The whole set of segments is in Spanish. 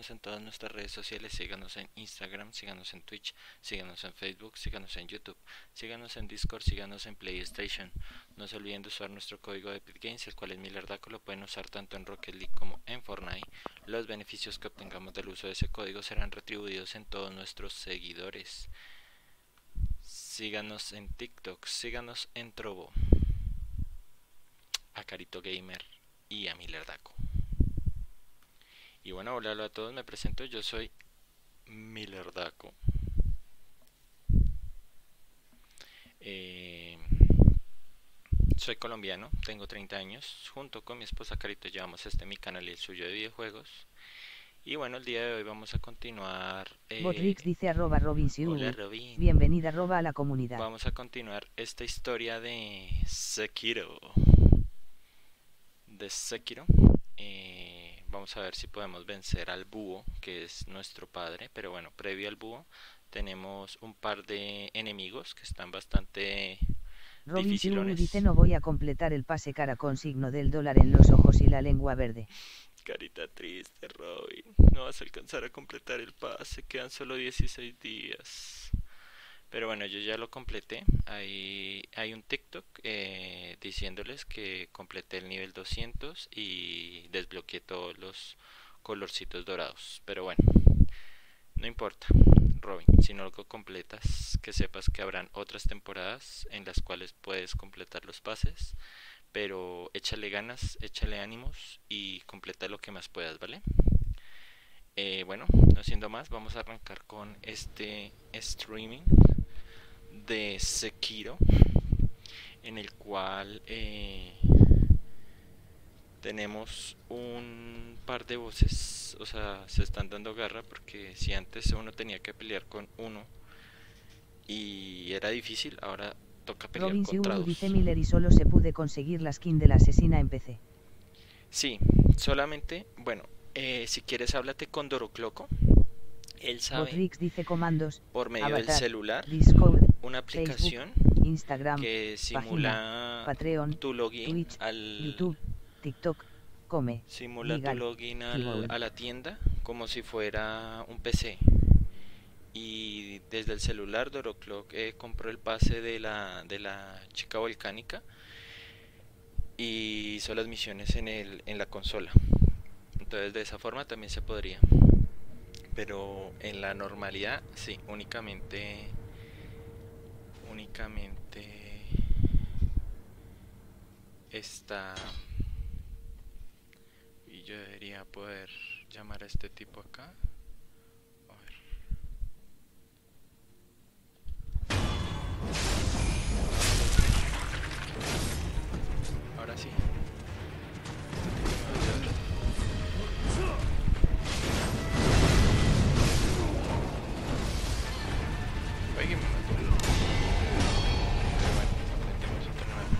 en todas nuestras redes sociales, síganos en Instagram, síganos en Twitch, síganos en Facebook, síganos en YouTube, síganos en Discord, síganos en PlayStation. No se olviden de usar nuestro código de Epic Games, el cual es Milerdaco, lo pueden usar tanto en Rocket League como en Fortnite. Los beneficios que obtengamos del uso de ese código serán retribuidos en todos nuestros seguidores. Síganos en TikTok, síganos en Trovo, a Carito Gamer y a Milerdaco. Y bueno, hola a todos, me presento, yo soy Milerdaco. Soy colombiano, tengo 30 años, junto con mi esposa Carito llevamos mi canal y el suyo de videojuegos. Y bueno, el día de hoy vamos a continuar... Botrix dice @Robinsiu. Hola Robin. Bienvenida a la comunidad. Vamos a continuar esta historia de Sekiro. Vamos a ver si podemos vencer al búho, que es nuestro padre. Pero bueno, previo al búho tenemos un par de enemigos que están bastante Robinsiu dice: no voy a completar el pase cara con signo del dólar en los ojos y la lengua verde. Carita triste, Robin. No vas a alcanzar a completar el pase, quedan solo 16 días. Pero bueno, yo ya lo completé. Hay un TikTok diciéndoles que completé el nivel 200 y desbloqueé todos los colorcitos dorados. Pero bueno, no importa, Robin. Si no lo completas, que sepas que habrán otras temporadas en las cuales puedes completar los pases. Pero échale ganas, échale ánimos y completa lo que más puedas, ¿vale? Bueno, no siendo más, vamos a arrancar con este streaming de Sekiro, en el cual tenemos un par de voces, o sea, se están dando garra, porque si antes uno tenía que pelear con uno y era difícil, ahora toca pelear contra dos. Dice Miller y solo se pude conseguir la skin de la asesina en PC. Sí, solamente, bueno, si quieres háblate con Dorocloco. Él sabe Botrix dice comandos, por medio Avatar, del celular, Discord, una aplicación Facebook, Instagram, que simula página, Patreon, tu login Twitch, YouTube, TikTok, simula Legal, tu login a la tienda como si fuera un PC. Y desde el celular Doroclock compró el pase de la chica volcánica y hizo las misiones en la consola. Entonces de esa forma también se podría. Pero en la normalidad sí, únicamente está. Y yo debería poder llamar a este tipo acá. A ver. Ahora sí. Oye, me mató. Pero bueno, aprendemos otro nuevo.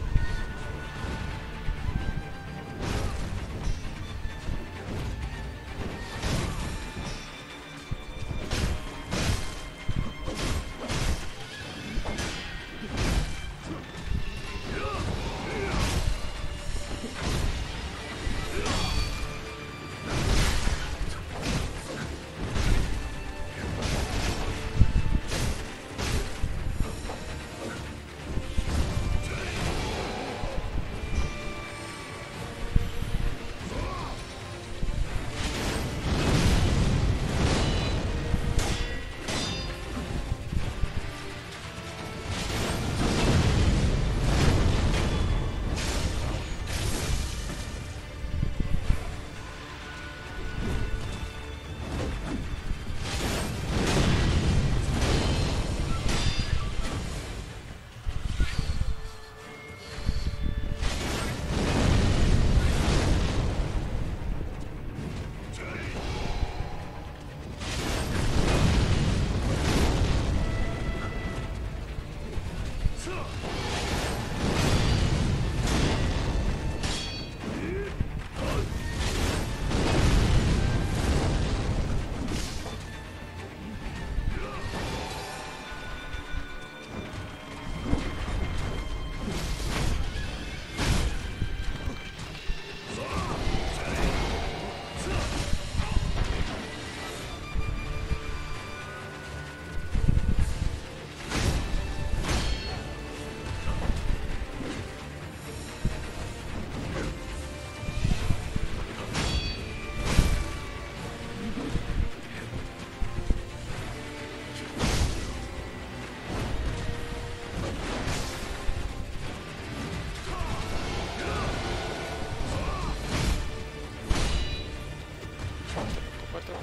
muerto.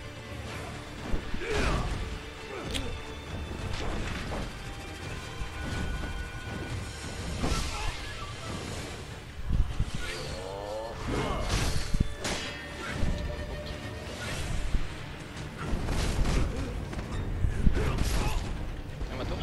Me mató.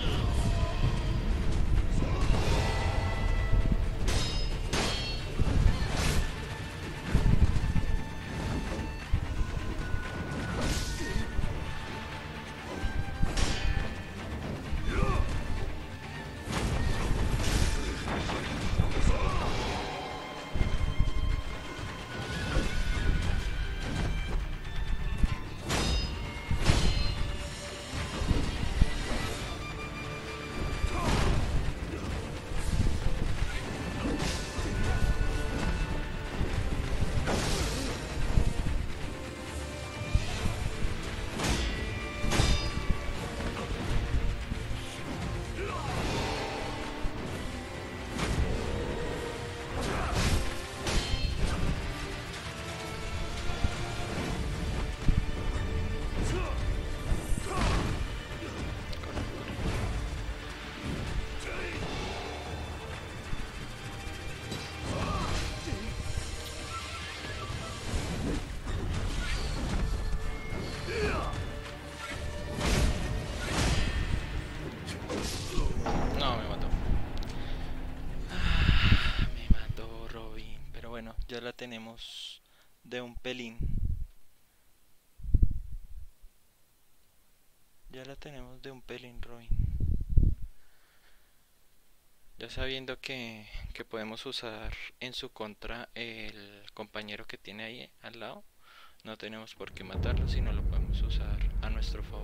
No, me mató. Me mató Robin. Pero bueno, ya la tenemos de un pelín. Ya la tenemos de un pelín, Robin. Ya sabiendo que podemos usar en su contra el compañero que tiene ahí al lado, no tenemos por qué matarlo, sino lo podemos usar a nuestro favor.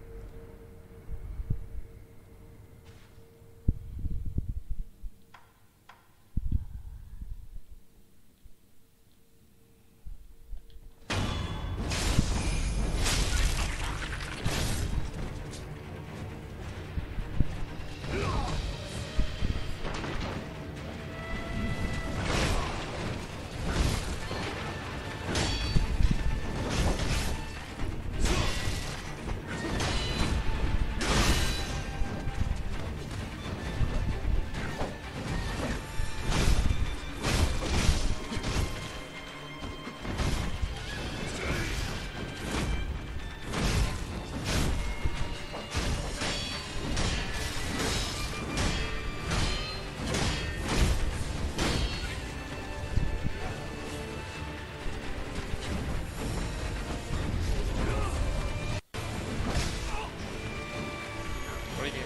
Oye,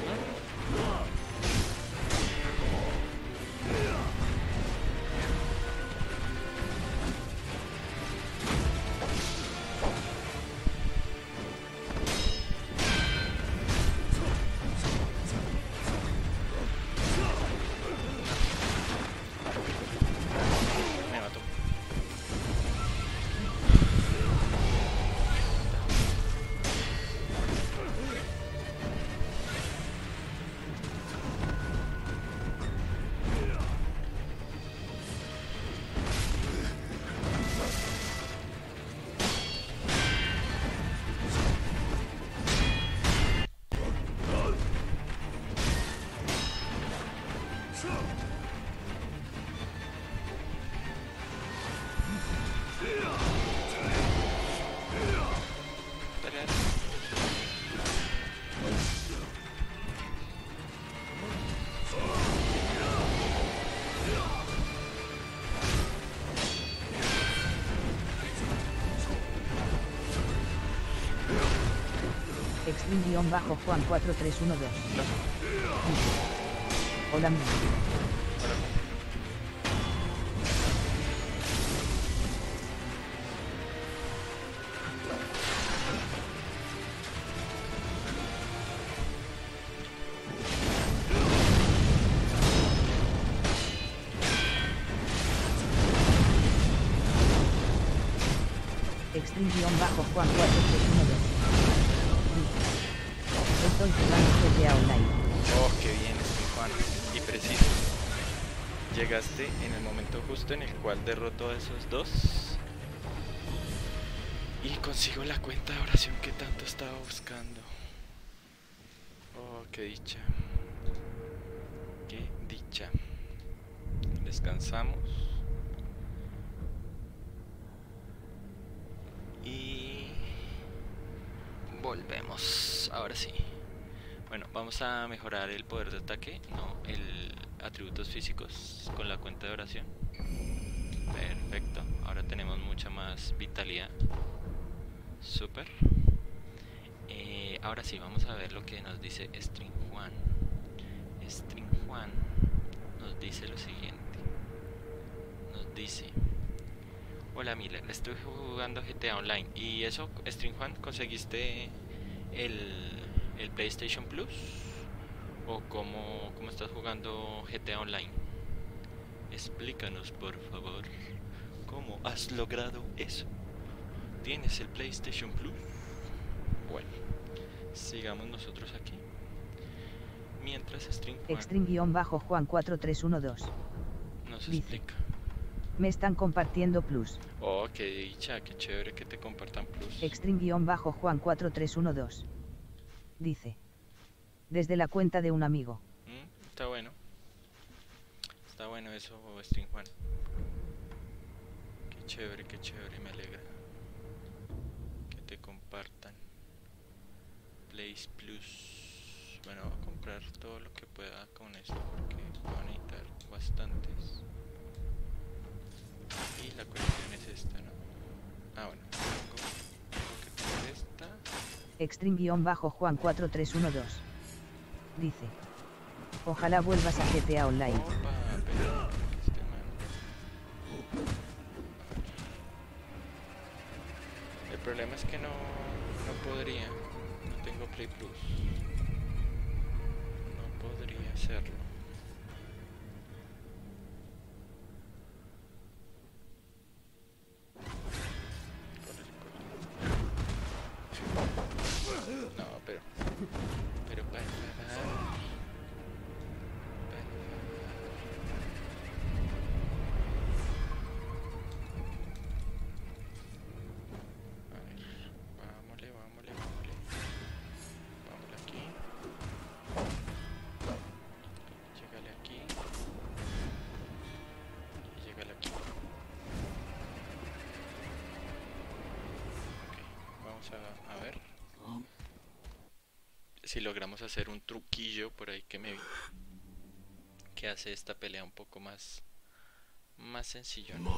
me mató. Dale, dale. Extreme-Juan 4312. Hola, amigo. Extreme-Juan 4312. Estoy jugando GTA Online. Oh, qué bien, Juan. Y preciso. Llegaste en el momento justo en el cual derrotó a esos dos. Y consigo la cuenta de oración que tanto estaba buscando. Oh, qué dicha. Qué dicha. Descansamos. Y volvemos. Ahora sí. Bueno, vamos a mejorar el poder de ataque, no, el atributos físicos con la cuenta de oración. Perfecto, ahora tenemos mucha más vitalidad. Super. Ahora sí, vamos a ver lo que nos dice String Juan. String Juan nos dice lo siguiente. Nos dice: hola Miller, estoy jugando GTA Online. ¿Y eso, String Juan, conseguiste el PlayStation Plus? ¿O cómo estás jugando GTA Online? Explícanos por favor, ¿cómo has logrado eso? ¿Tienes el PlayStation Plus? Bueno, sigamos nosotros aquí. Mientras String-Juan 4312 nos dice: explica. me están compartiendo Plus. Oh, qué dicha, qué chévere que te compartan Plus. String-Juan 4312 dice: desde la cuenta de un amigo. Está bueno. Está bueno eso, String Juan. Qué chévere, me alegra que te compartan Place Plus. Bueno, voy a comprar todo lo que pueda con esto porque voy a necesitar bastantes. Y la cuestión es esta, ¿no? Ah, bueno, tengo que tener esta. String-Juan 4312 dice: ojalá vuelvas a GTA Online. Opa, pero que esté mal. El problema es que no podría. No tengo Play Plus. No podría hacerlo. No, pero vámonos aquí. Llegale aquí. Y llegale aquí. Ok, vamos a ver si logramos hacer un truquillo por ahí que me vi, que hace esta pelea un poco más sencillo, ¿no?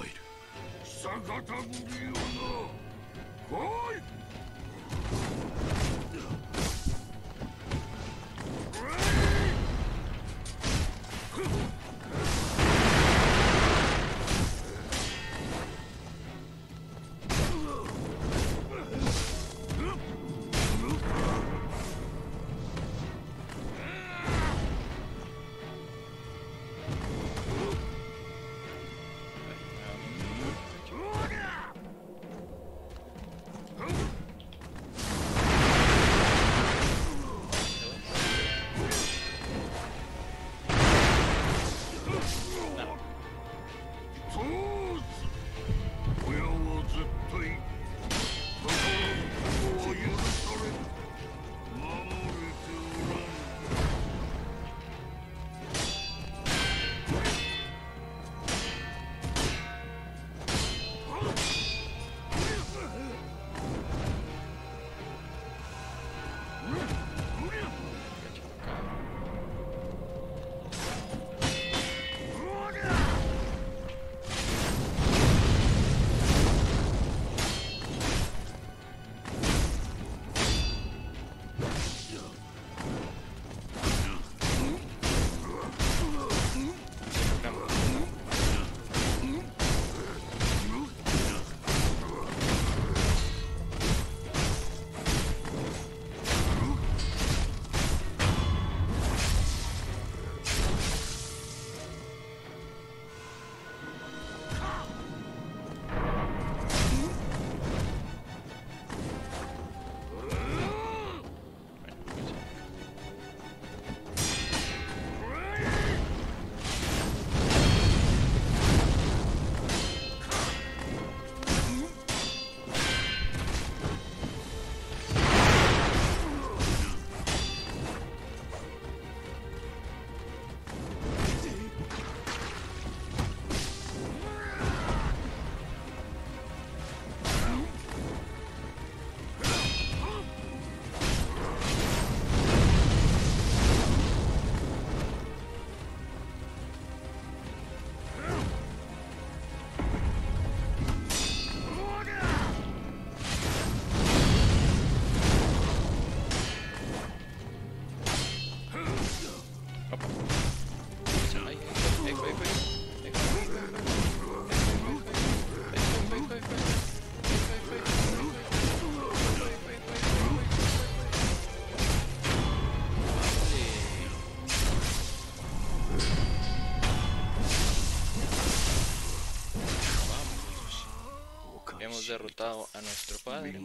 matado a nuestro padre.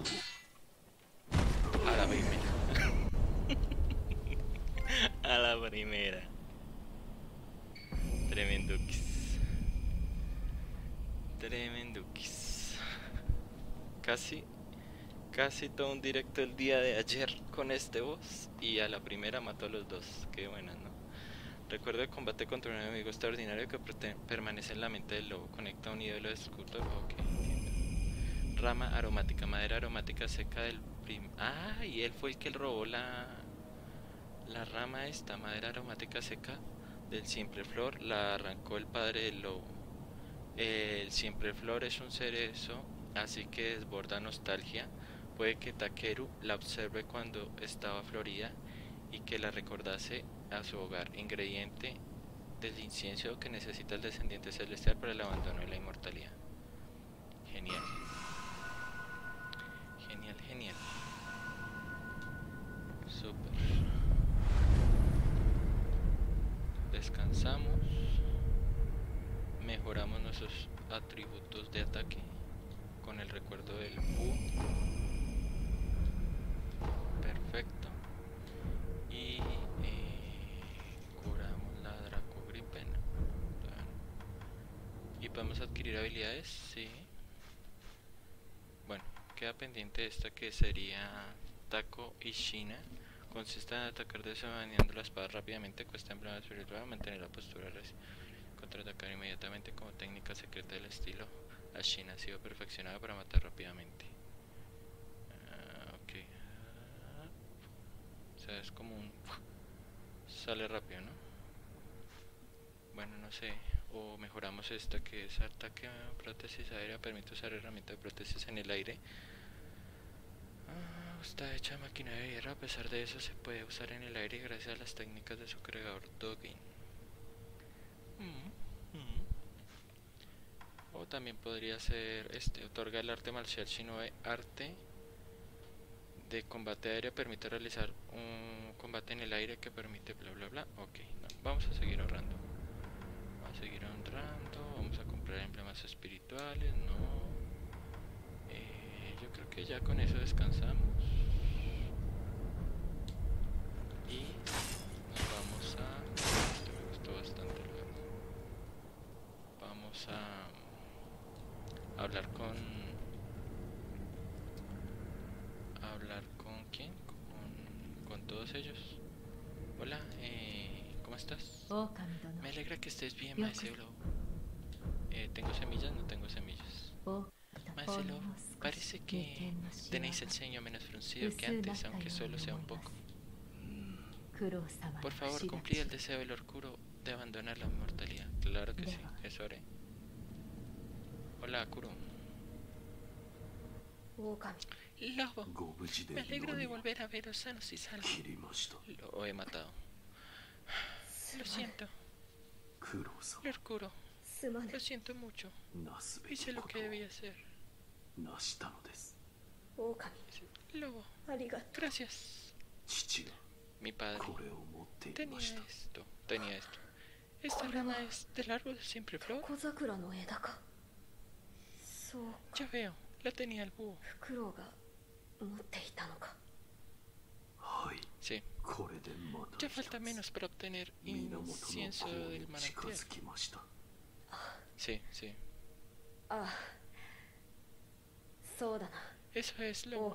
A la primera. A la primera. Tremendukis. Tremendukis. Casi todo un directo el día de ayer con este boss. Y a la primera mató a los dos. Qué buena, ¿no? Recuerdo el combate contra un enemigo extraordinario que permanece en la mente del lobo. Conecta un ídolo de escultor. Ok, entiendo. Rama aromática, madera aromática seca del Ah, y él fue el que robó la rama esta, madera aromática seca del Siempreflor. La arrancó el padre del lobo. El Siempreflor es un cerezo, así que desborda nostalgia. Puede que Takeru la observe cuando estaba florida y que la recordase a su hogar, ingrediente del incienso que necesita el descendiente celestial para el abandono y la inmortalidad. Genial. Genial, genial. Super. Descansamos. Mejoramos nuestros atributos de ataque con el recuerdo del búho. Perfecto. Y curamos la Dracogripen. Y podemos adquirir habilidades, sí. Bueno, queda pendiente esta que sería Taco y Shina. Consiste en atacar desenvainando la espada rápidamente, cuesta emblema espiritual, mantener la postura, contraatacar inmediatamente como técnica secreta del estilo. Ashina ha sido perfeccionada para matar rápidamente. Ok. O sea, es como un... sale rápido, ¿no? Bueno, no sé. O mejoramos esta que es ataque a prótesis aérea. Permite usar herramienta de prótesis en el aire. Está hecha de máquina de guerra. A pesar de eso se puede usar en el aire gracias a las técnicas de su creador Dogin. O también podría ser otorga el arte marcial Shinoe, arte de combate aéreo, permite realizar un combate en el aire que permite bla bla bla. Ok, no, vamos a seguir ahorrando. Vamos a comprar emblemas espirituales, no. Yo creo que ya con eso descansamos. Y nos vamos a... Esto me gustó bastante, luego. Vamos a hablar con quién, con todos ellos. Hola, ¿cómo estás? Me alegra que estés bien, Maese Lobo. ¿Tengo semillas? No tengo semillas. Maese Lobo, parece que tenéis el ceño menos fruncido que antes, aunque solo sea un poco. Por favor, cumplid el deseo del Orcuro de abandonar la inmortalidad. Claro que sí, eso haré. Hola, Kuro. Lobo, me alegro de volver a veros sanos y salvos. Lo he matado. Lo siento. Lord Kuro, lo siento mucho. Hice lo que debía hacer. Lobo, gracias. Mi padre tenía esto. Esta rama es del árbol de Siempreflor. Ya veo, la tenía el búho. Sí. Ya falta menos para obtener incienso del manantial. Sí, sí. Eso es, Lobo.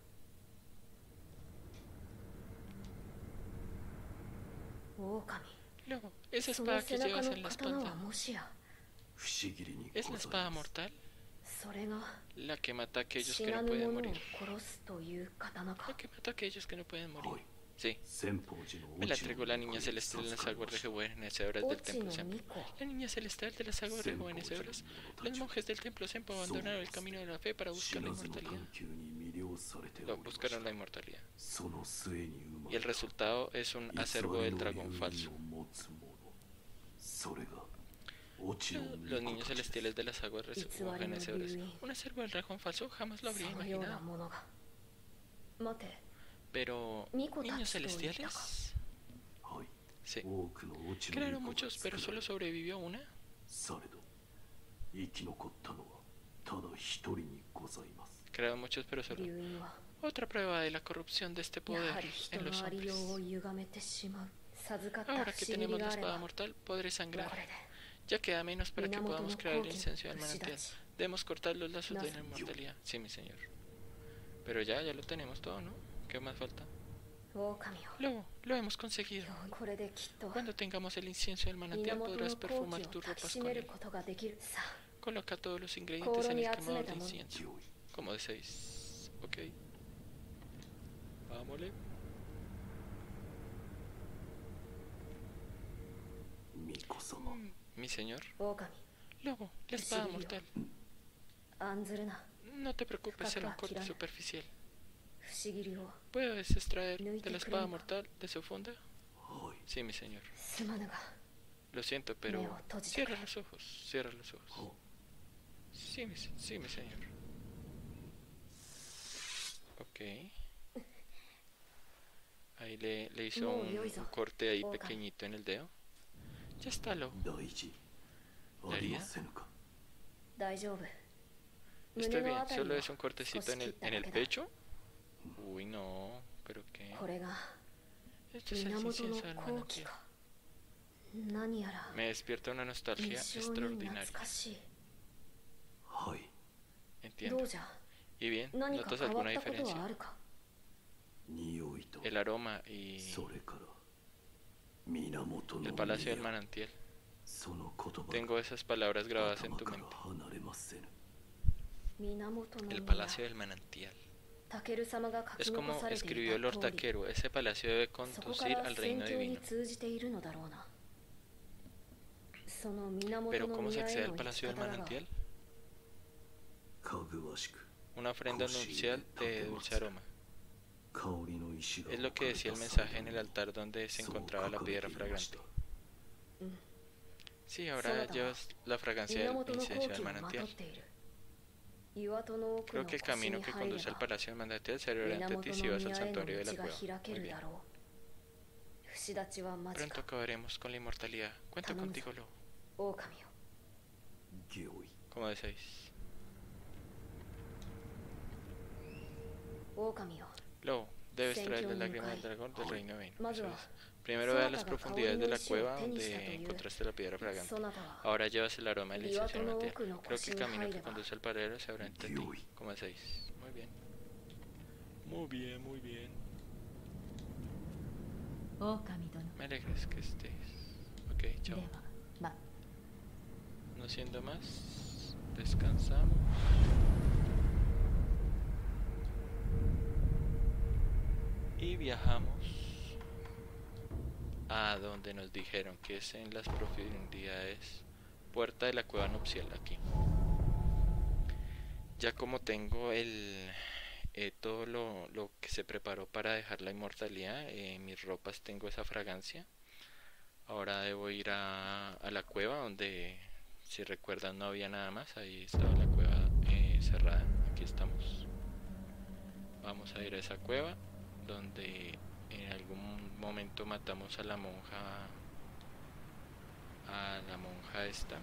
Lobo, esa espada que llevas en la espalda, ¿es la espada mortal? La que mata a aquellos que no pueden morir. La que mata a aquellos que no pueden morir. Sí. Me la entregó la niña celestial de las aguas rejuvenecedoras del templo Senpo. La niña celestial de las aguas rejuvenecedoras. Los monjes del templo Senpo abandonaron el camino de la fe para buscar la inmortalidad. No, buscaron la inmortalidad. Y el resultado es un acervo del dragón falso. Los niños celestiales de las aguas rejuvenecedoras. Un acervo del dragón falso, jamás lo habría imaginado. Pero... ¿niños celestiales? Sí. Crearon muchos, pero solo sobrevivió una. Creado muchos, pero solo. Otra prueba de la corrupción de este poder en los hombres. Ahora que tenemos la espada mortal, podré sangrar. Ya queda menos para que podamos crear el incenso del manantial. Debemos cortar los lazos de la inmortalidad. Sí, mi señor. Pero ya lo tenemos todo, ¿no? ¿Qué más falta? Lo hemos conseguido. Cuando tengamos el incienso del manantial podrás perfumar tus ropas con él. Coloca todos los ingredientes en el quemador de incienso. Como de 6. Ok. Vámonos. Mi señor. Lobo, la espada mortal. No te preocupes, será un corte superficial. ¿Puedes extraer de la espada mortal de su funda? Sí, mi señor. Lo siento, pero cierra los ojos, cierra los ojos. Sí, mi señor. Ok. Ahí le hizo un corte ahí pequeñito en el dedo. Ya está, lo. ¿La herida? Estoy bien, solo es un cortecito en el pecho. Uy, no, pero qué. Este es el incienso del manantial. Me despierta una nostalgia extraordinaria. Entiendo. ¿Y bien? ¿Notas alguna diferencia? El aroma y el palacio del manantial. Tengo esas palabras grabadas en tu mente. El palacio del manantial. Es como escribió Lord Takeru. Ese palacio debe conducir al reino divino. Pero ¿cómo se accede al palacio del manantial? Una ofrenda nupcial de dulce aroma. Es lo que decía el mensaje en el altar donde se encontraba la piedra fragante. Sí, ahora llevas la fragancia del incienso del manantial. Creo que el camino que conduce al palacio del manantial se abrirá ante ti si vas al santuario de la cueva. Muy bien. Pronto acabaremos con la inmortalidad. Cuento contigo, Lobo. Como de 6. Lobo, debes traer la lágrima del dragón del reino divino. Eso es. Primero ve a las profundidades de la cueva donde encontraste la piedra fragante. Ahora llevas el aroma del incienso del manantial. Creo que el camino que conduce al paradero se abre ante ti. Como de 6. Muy bien. Muy bien, muy bien. Me alegres que estés. Ok, chao. No siendo más, descansamos. Y viajamos a donde nos dijeron que es en las profundidades, puerta de la cueva nupcial, aquí. Ya como tengo todo lo que se preparó para dejar la inmortalidad, mis ropas, tengo esa fragancia. Ahora debo ir a la cueva donde, si recuerdan, no había nada más. Ahí estaba la cueva cerrada. Aquí estamos. Vamos a ir a esa cueva donde en algún momento matamos a la monja esta.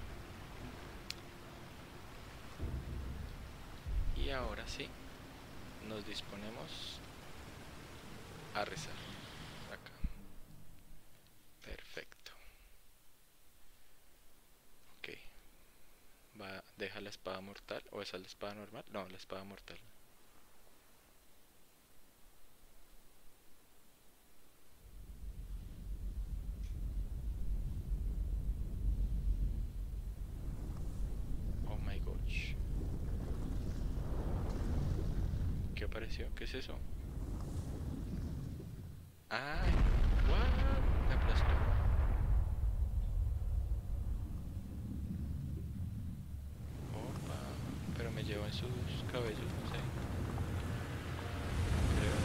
Y ahora sí, nos disponemos a rezar acá. Perfecto. Ok. Deja la espada mortal. ¿O esa es la espada normal? No, la espada mortal. Oh my gosh. ¿Qué apareció? ¿Qué es eso? ¡Ay! ¿What? Me aplastó. Opa. Pero me llevó en sus cabellos, no sé. Creo.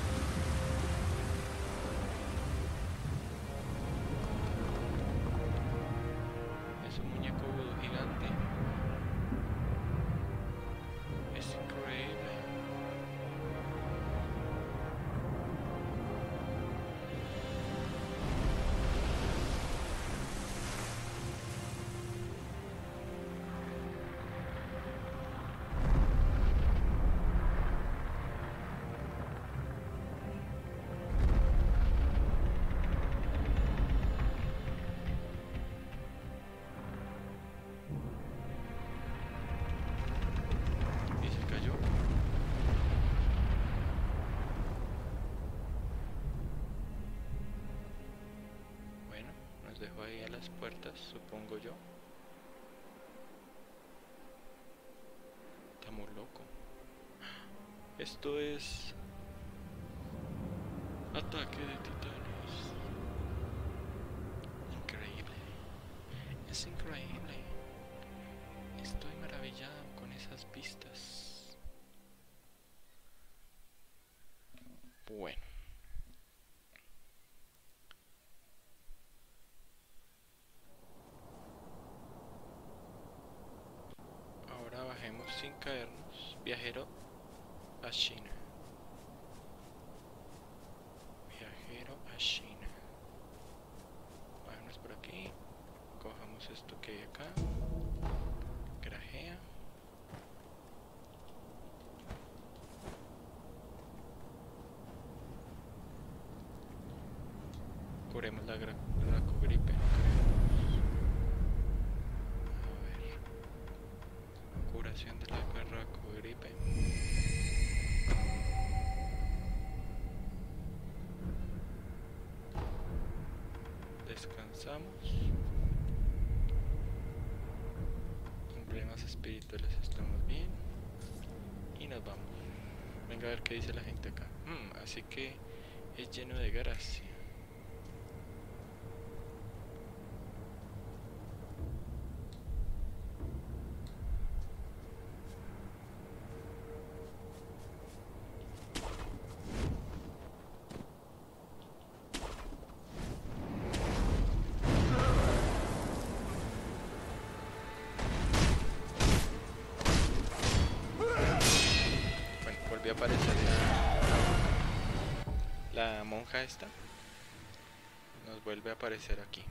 Es un muñeco vudú gigante. Es increíble. dejo ahí a las puertas, supongo yo. Estamos locos. Esto es ataque de titanes. Increíble. Es increíble. Estoy maravillado con esas vistas. Bueno. Ahora bajemos sin caernos. Viajero a China. Viajero a China. Vámonos por aquí. Cojamos esto que hay acá. Grajea. Curemos la gracogripe. A ver. Curación de la gracogripe. Descansamos. Emblemas espirituales, estamos bien. Y nos vamos. Venga a ver qué dice la gente acá. Así que es lleno de gracia. Volvió a aparecer la monja esta. Nos vuelve a aparecer aquí.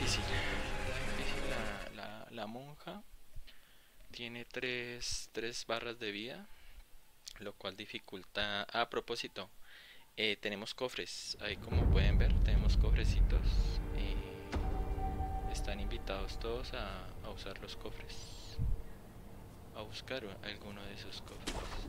difícil. La monja tiene tres barras de vida, lo cual dificulta. A propósito, tenemos cofres. Ahí como pueden ver, tenemos cofrecitos. Están invitados todos a usar los cofres. A buscar alguno de esos cofres.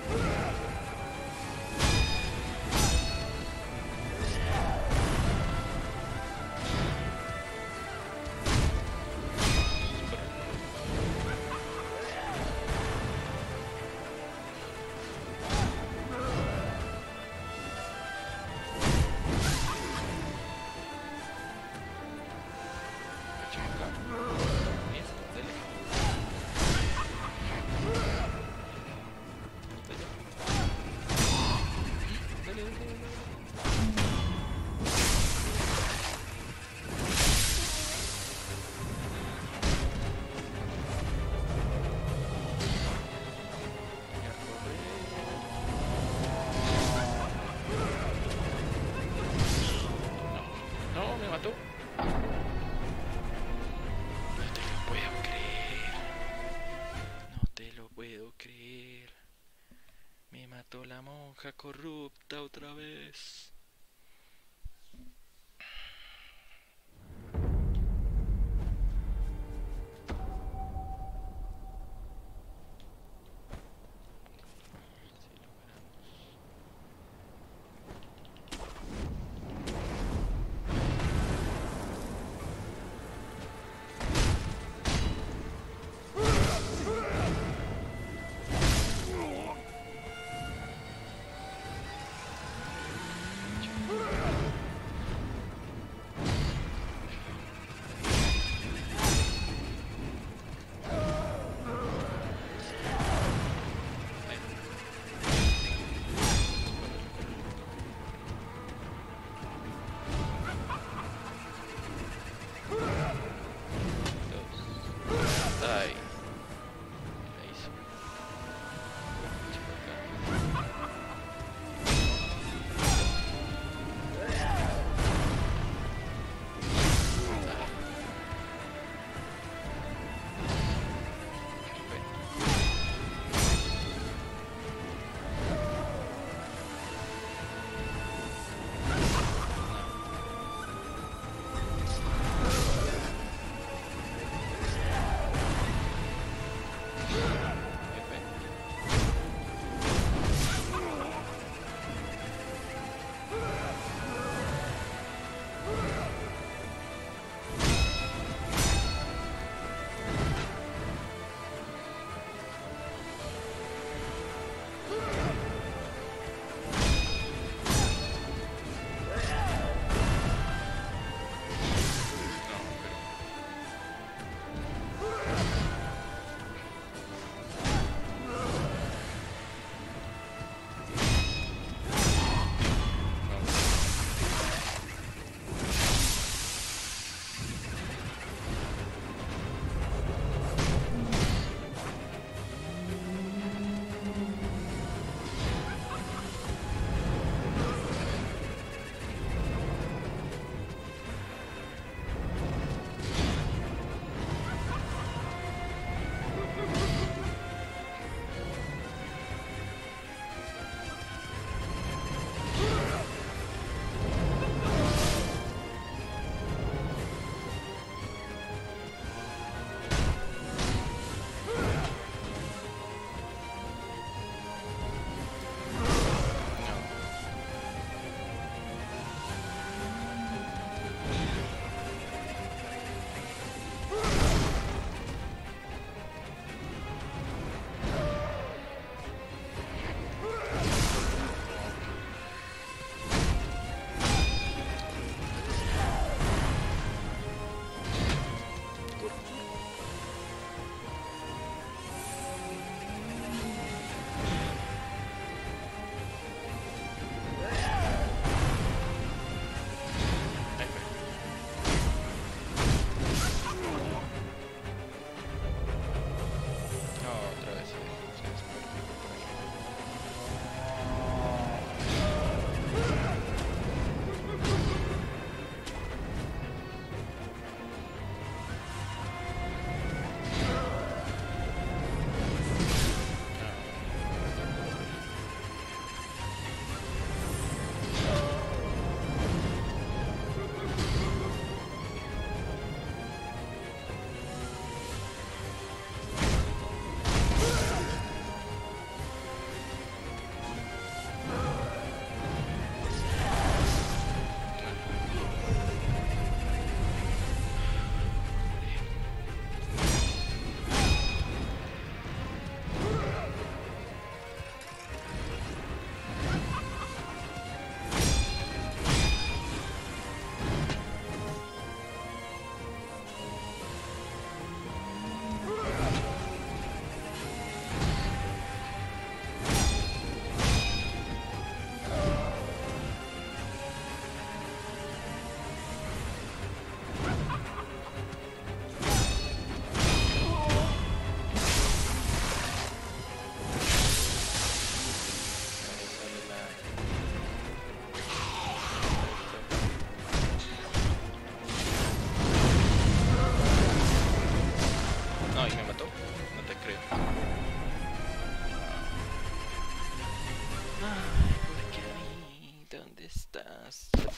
No, me mató. No te lo puedo creer. No te lo puedo creer. Me mató la monja corrupta otra vez.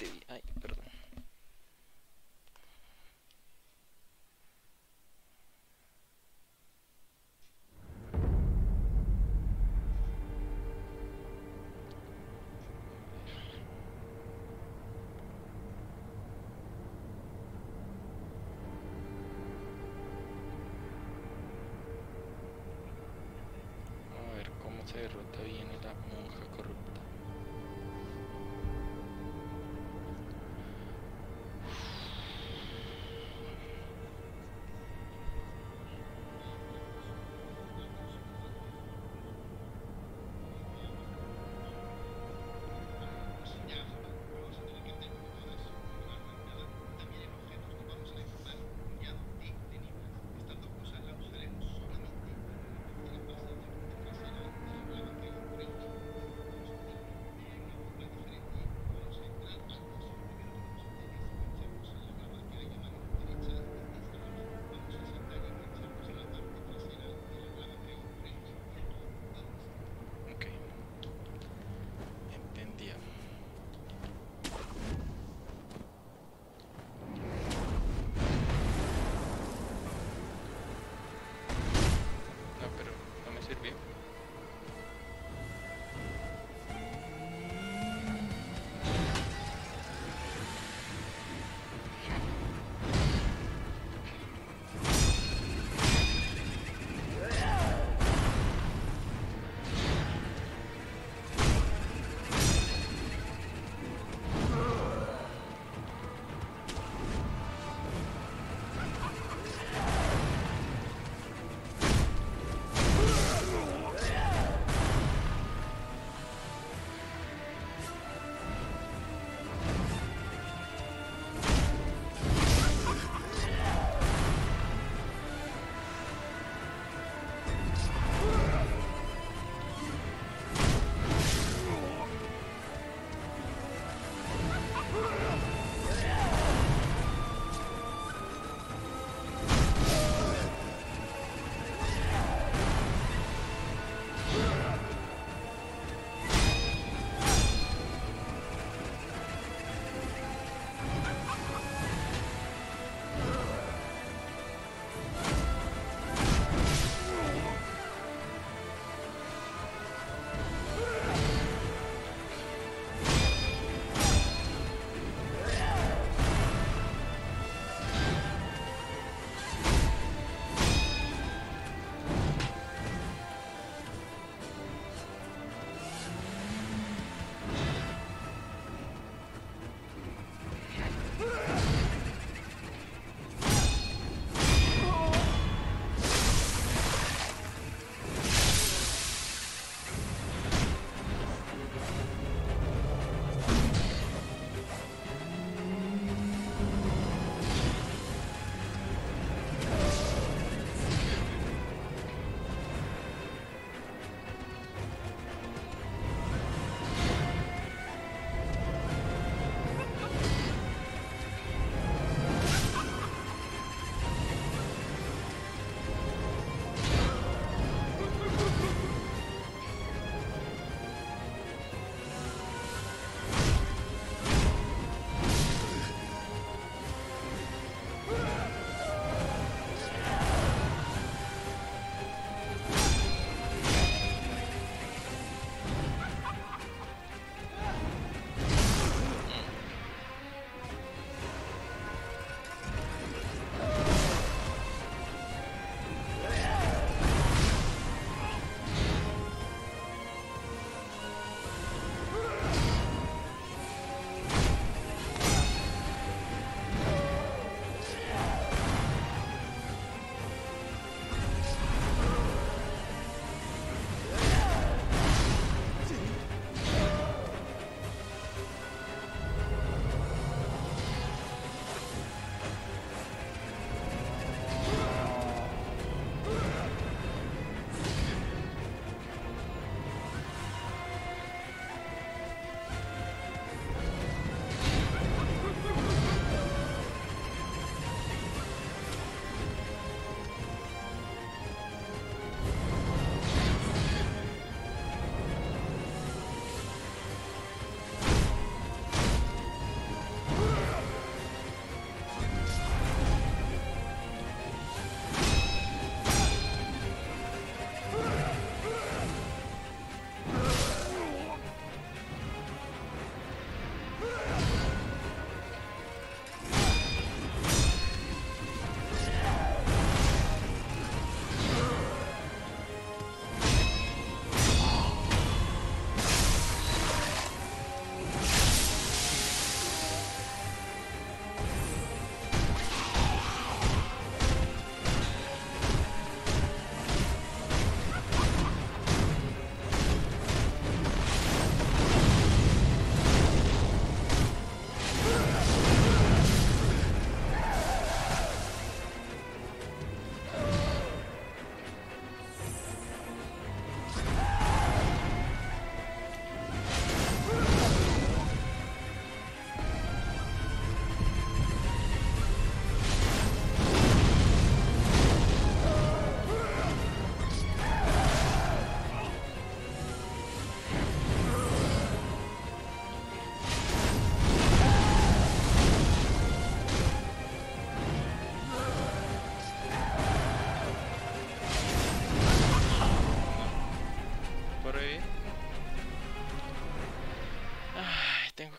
Ay, perdón. A ver cómo se derrota bien a la monja corrupta.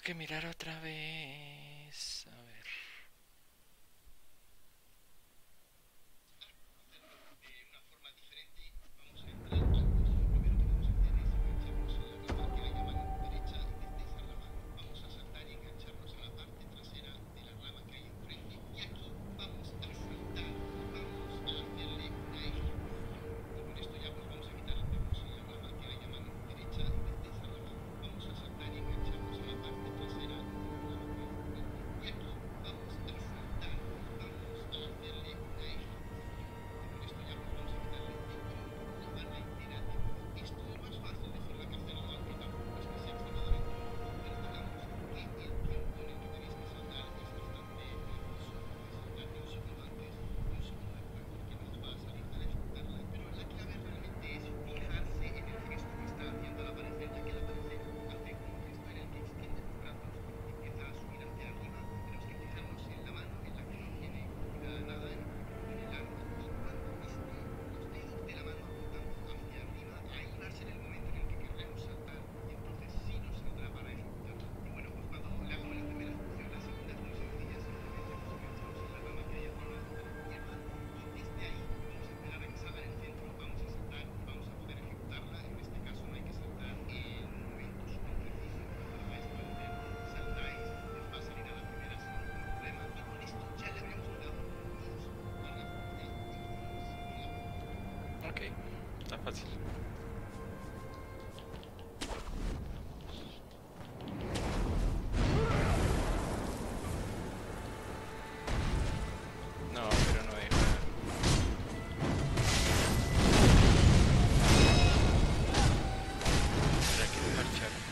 que mirar otra vez. A ver. Ok, está fácil. No, pero no deja. ¿Será que se marcharon?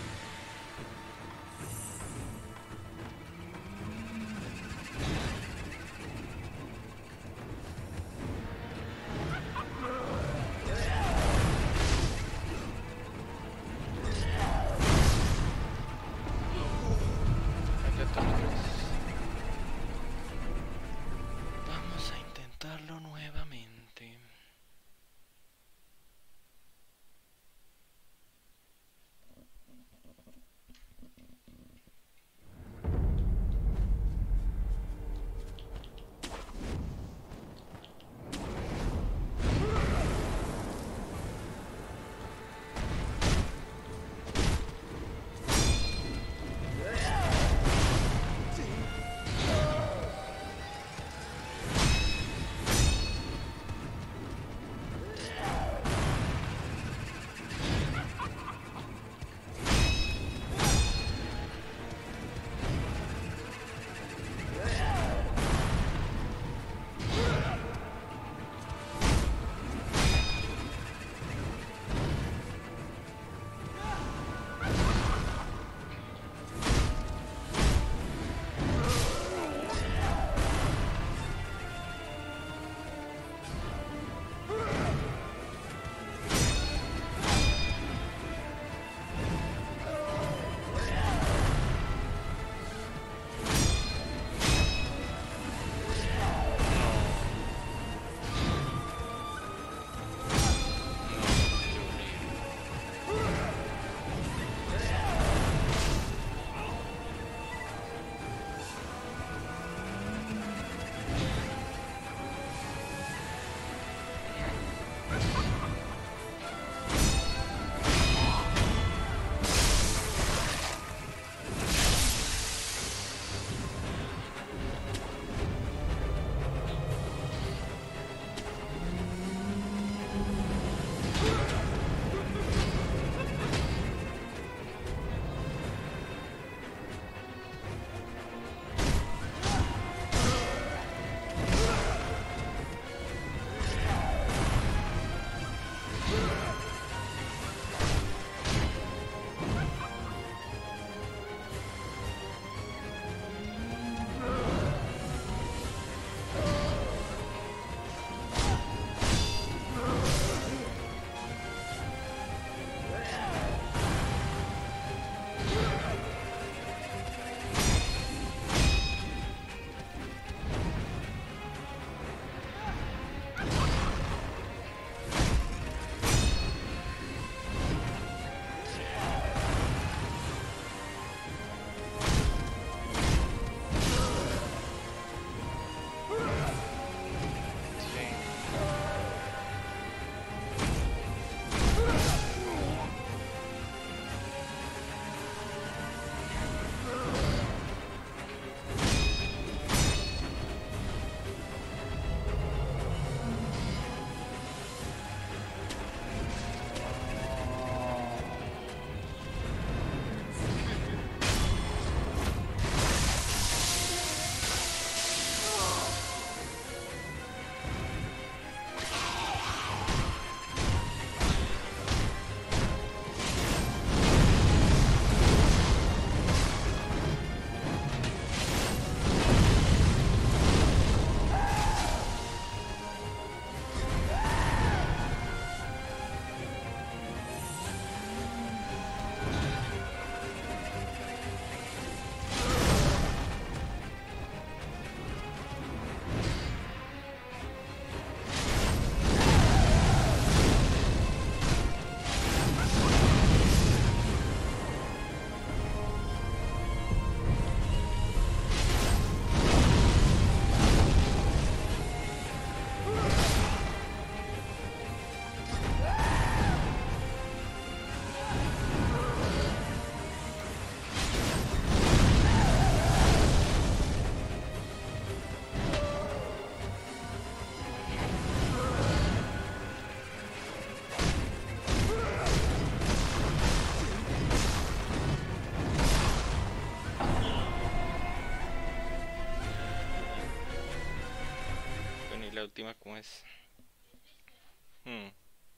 la última, ¿cómo es? Hmm.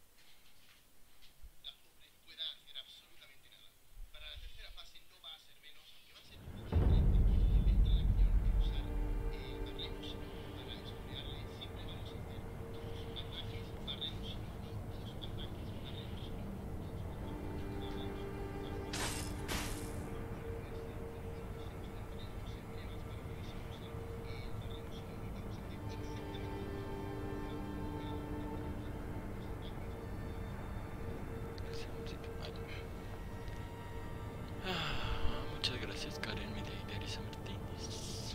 Muchas gracias, Karen Mireia Arisa Martínez.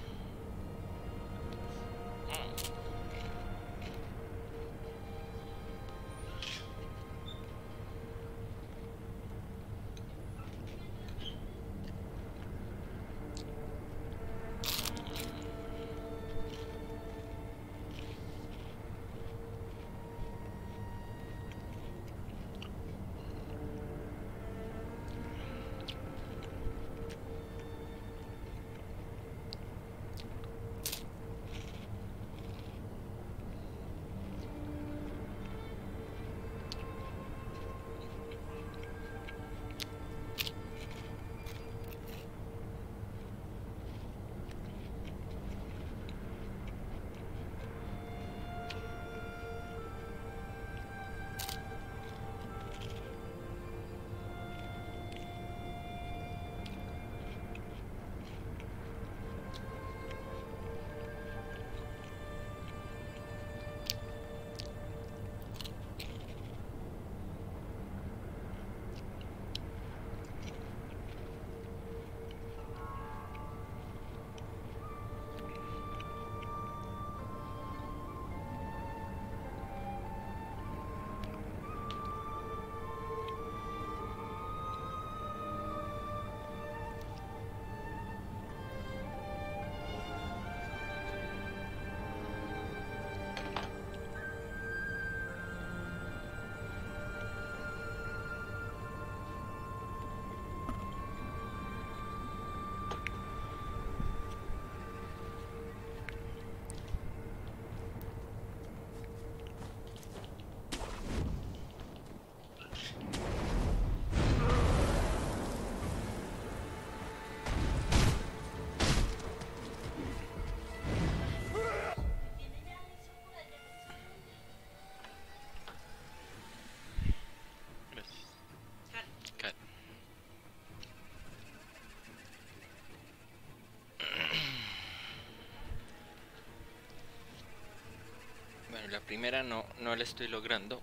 Bueno, la primera no la estoy logrando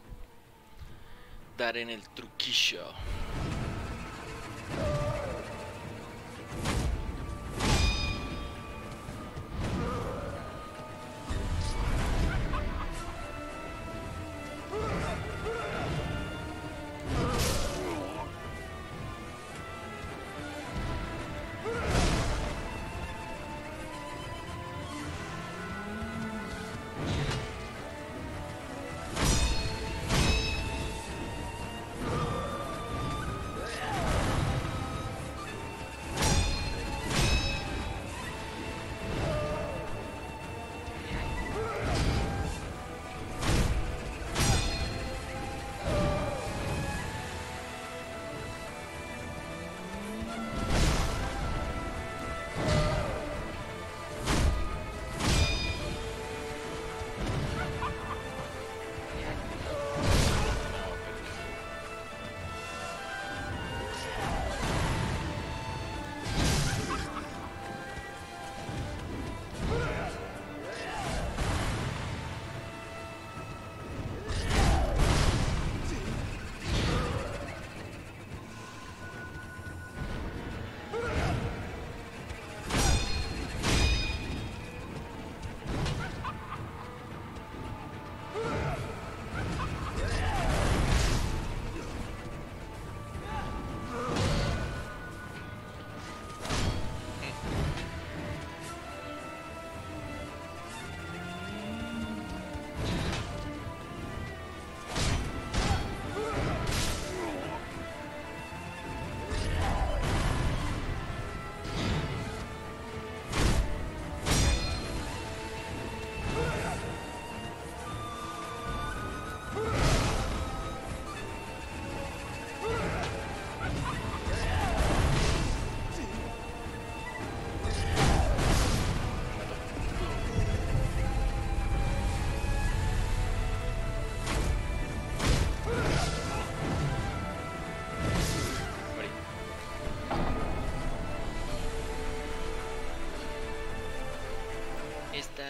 dar en el truquillo.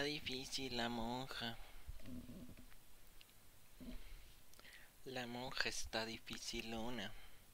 difícil la monja. La monja está dificilona.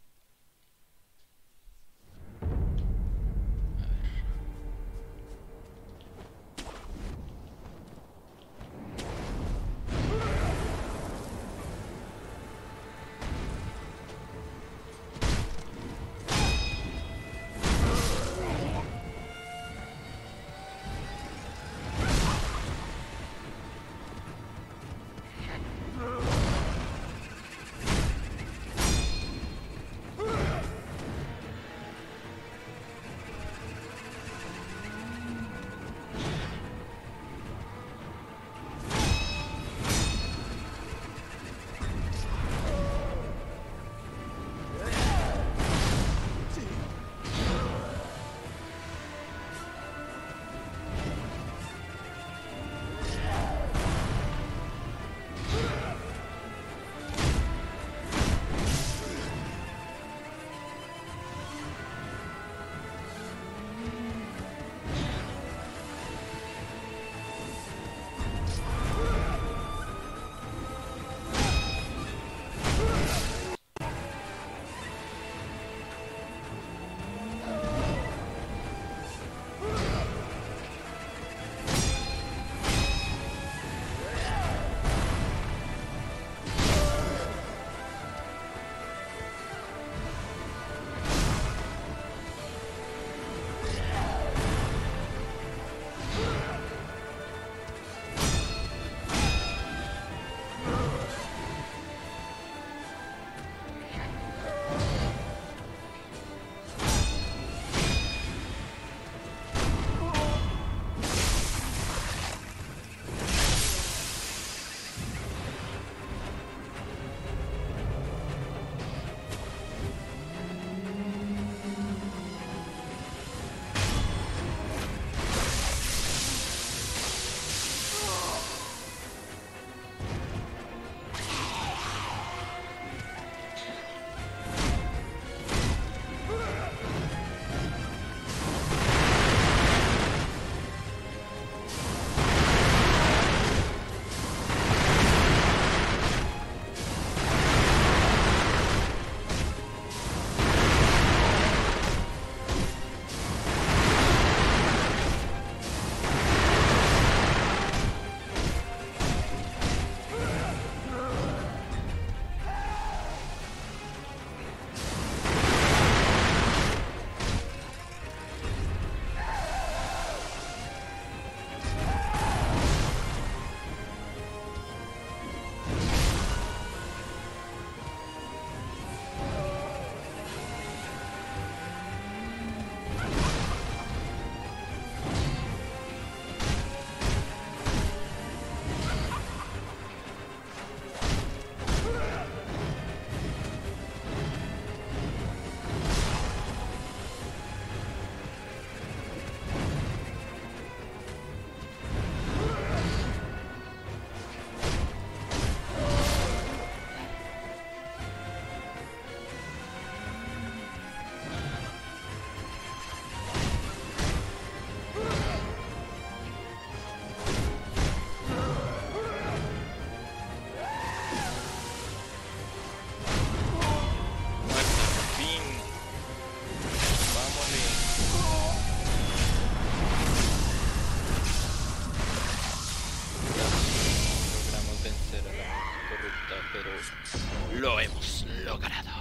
Lo hemos logrado.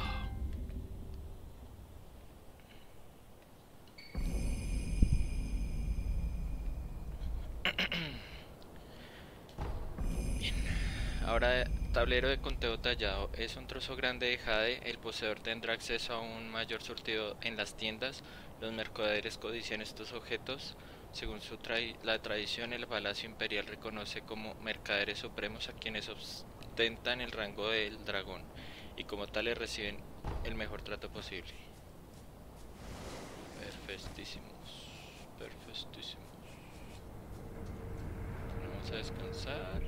Bien. Ahora, tablero de conteo tallado. Es un trozo grande de jade. El poseedor tendrá acceso a un mayor surtido en las tiendas. Los mercaderes codician estos objetos. Según la tradición, el Palacio Imperial reconoce como mercaderes supremos a quienes ostentan el rango del dragón y como tales reciben el mejor trato posible. Perfectísimos, perfectísimos. Vamos a descansar.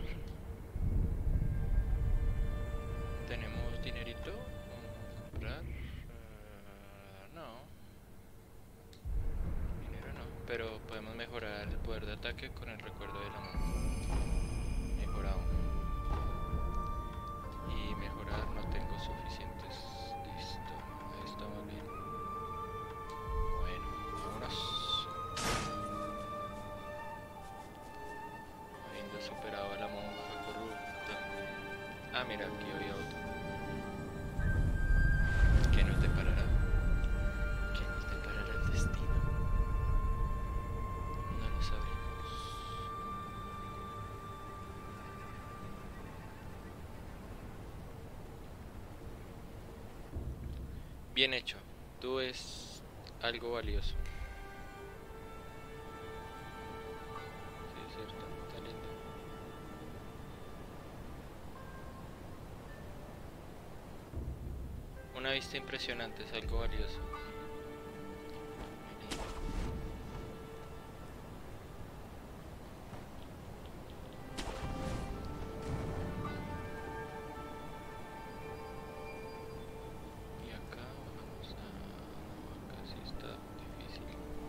Tenemos dinerito. Vamos a comprar. No. Dinero no. Pero podemos mejorar el poder de ataque con el recuerdo de la monja. Mejorado. Y mejorar no tengo suficientes. Listo, ahí estamos bien. Bueno, vámonos. Habiendo superado a la monja corrupta. Ah, mira, aquí había otro. ¿Qué nos deparará? ¿Qué nos deparará el destino? No lo sabremos. Bien hecho. Tú es algo valioso. Sí, es cierto. Está lindo. Una vista impresionante es algo valioso. Y acá vamos a... No, acá sí está difícil.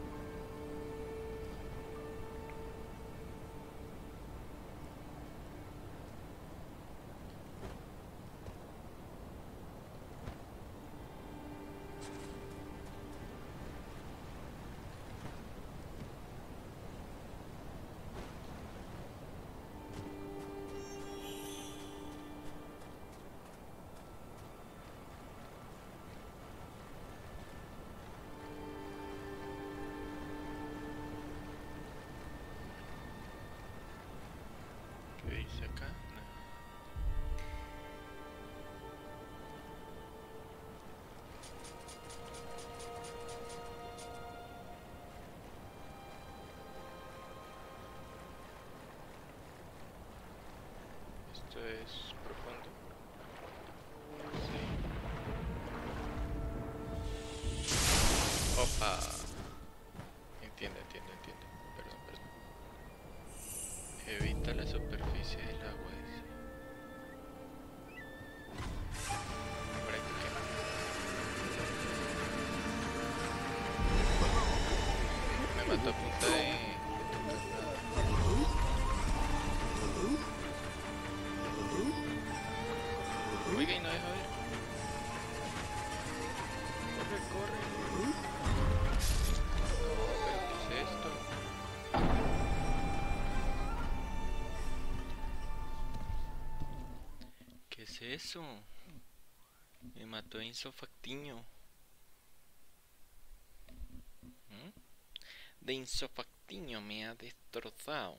¿Qué dice acá? No. Esto es profundo. Sí. Opa. Entiendo. Perdón. Evita la superficie del agua, dice. Por aquí que me mató a punta de tocar nada. Oiga, y no deja ver. Corre. No, pero ¿qué es esto? ¿Qué es eso? Me mató Enzo Factiño. ¿Mm? De Enzo Factiño me ha destrozado.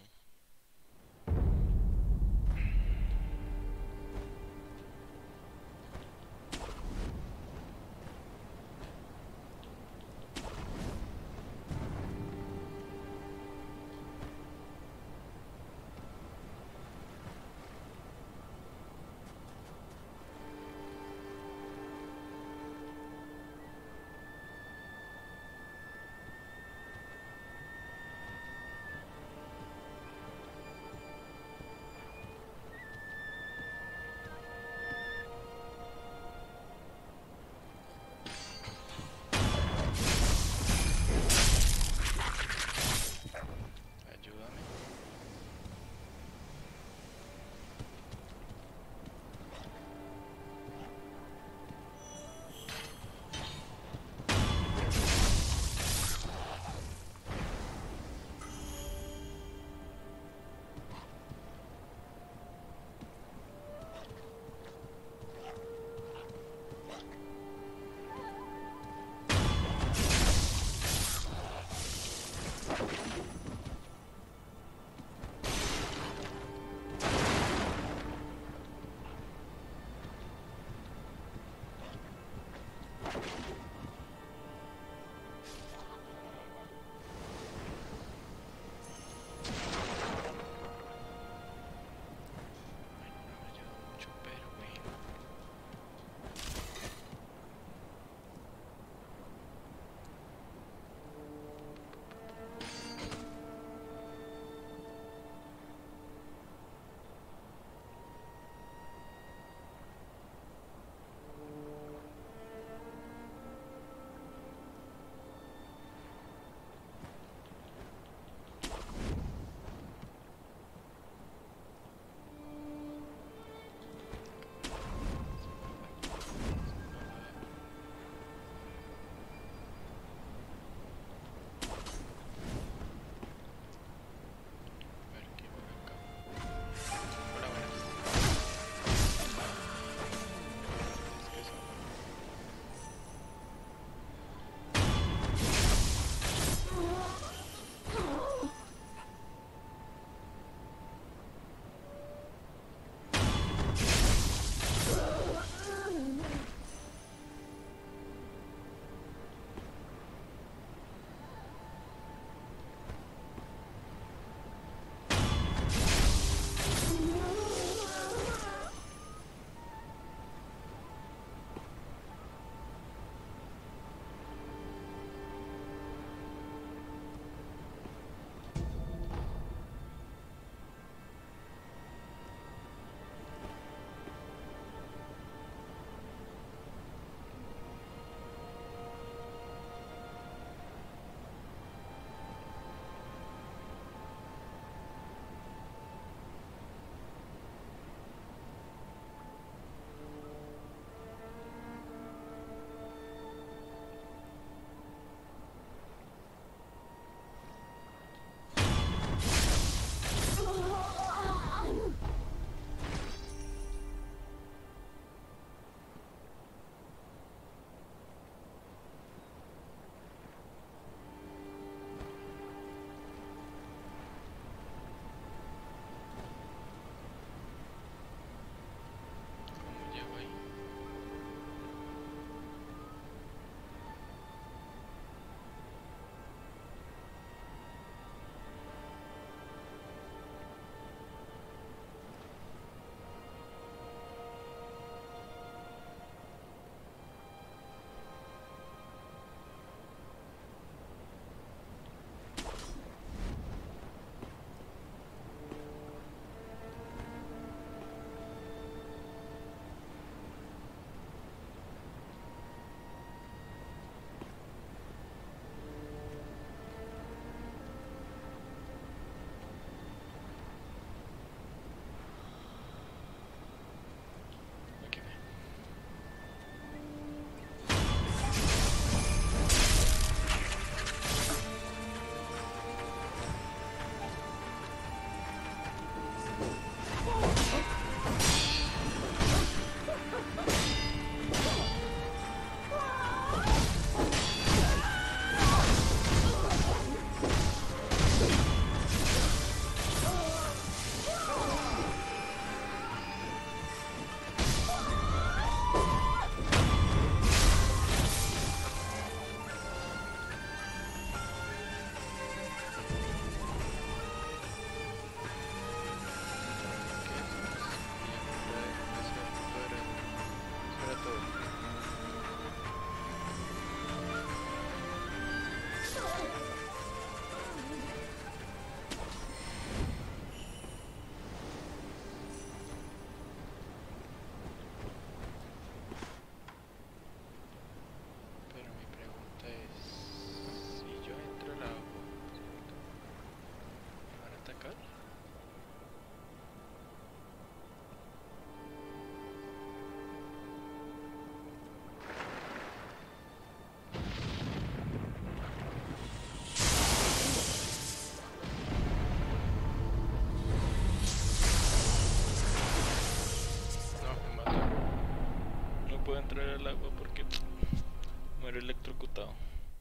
entrar al agua porque muero electrocutado.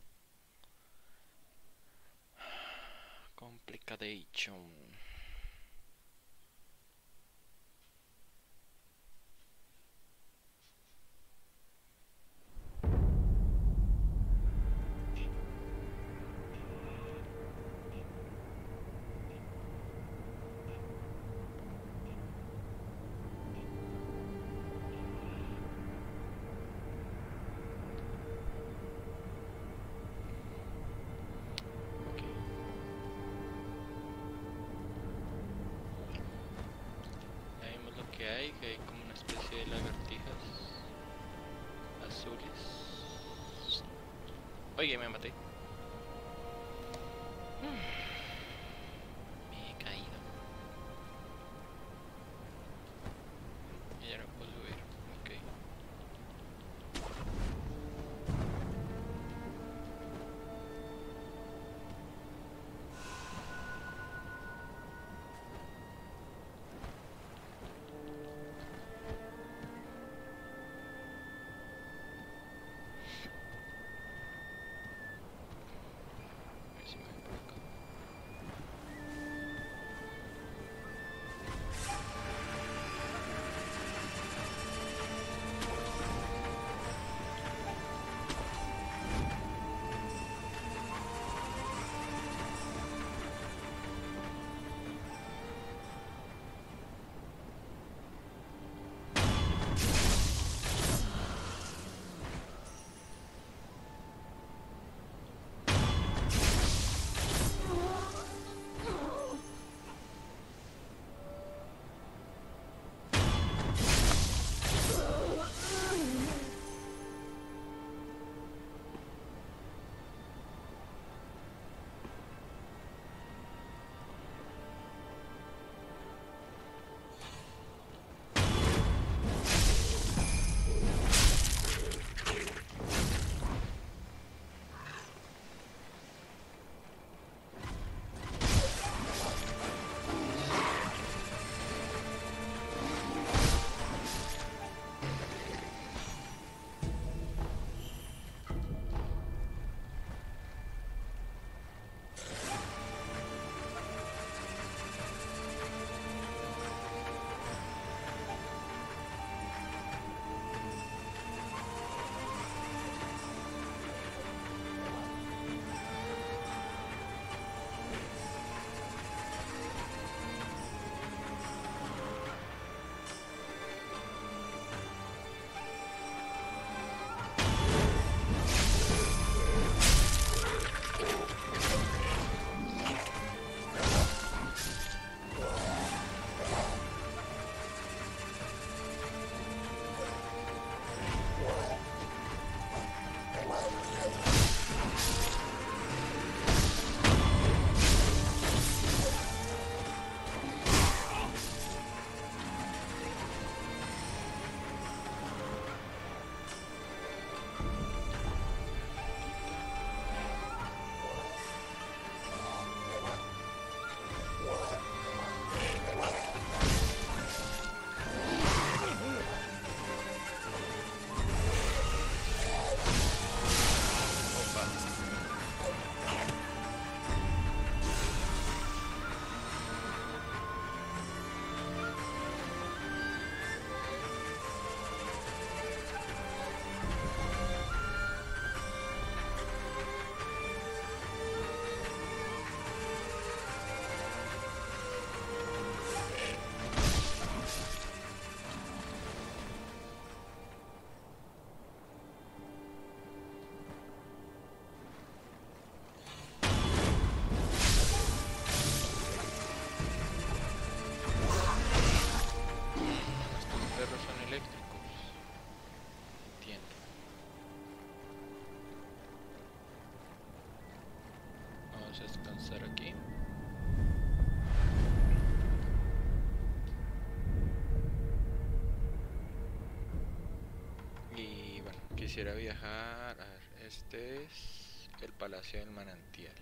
Complication. Que hay como una especie de lagartijas azules. Oye, me maté. Me he caído. Y ya no puedo subir. Ok. Descansar aquí. Y bueno, quisiera viajar. A ver, este es el Palacio del Manantial.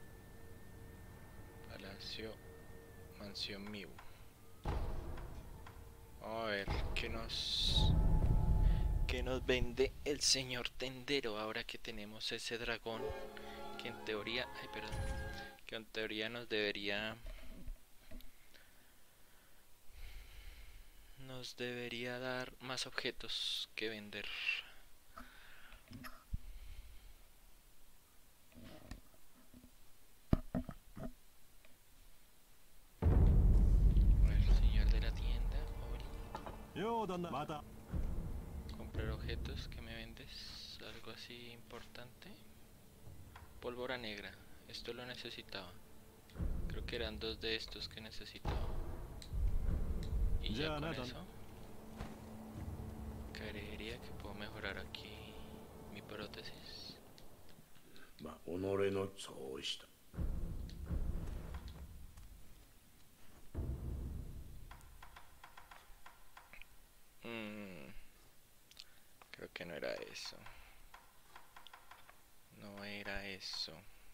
Palacio Mansión Miu. A ver, ¿Qué nos vende el señor tendero ahora que tenemos ese dragón? Que en teoría... Ay, perdón. Que en teoría nos debería... Nos debería dar más objetos que vender. El señor de la tienda. Comprar objetos que me vendes. Algo así importante. Pólvora negra. Esto lo necesitaba. Creo que eran 2 de estos que necesitaba. Y ya con eso creería que puedo mejorar aquí mi prótesis. Creo que no era eso. No era eso.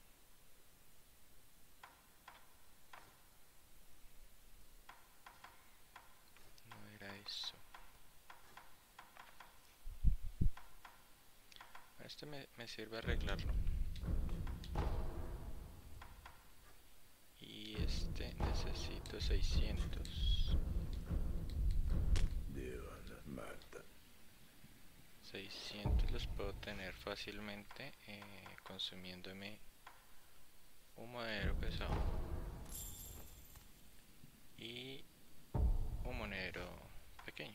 No era eso. Este me sirve arreglarlo. Y este necesito 600. 600 los puedo tener fácilmente consumiéndome un monedero pesado y un monedero pequeño.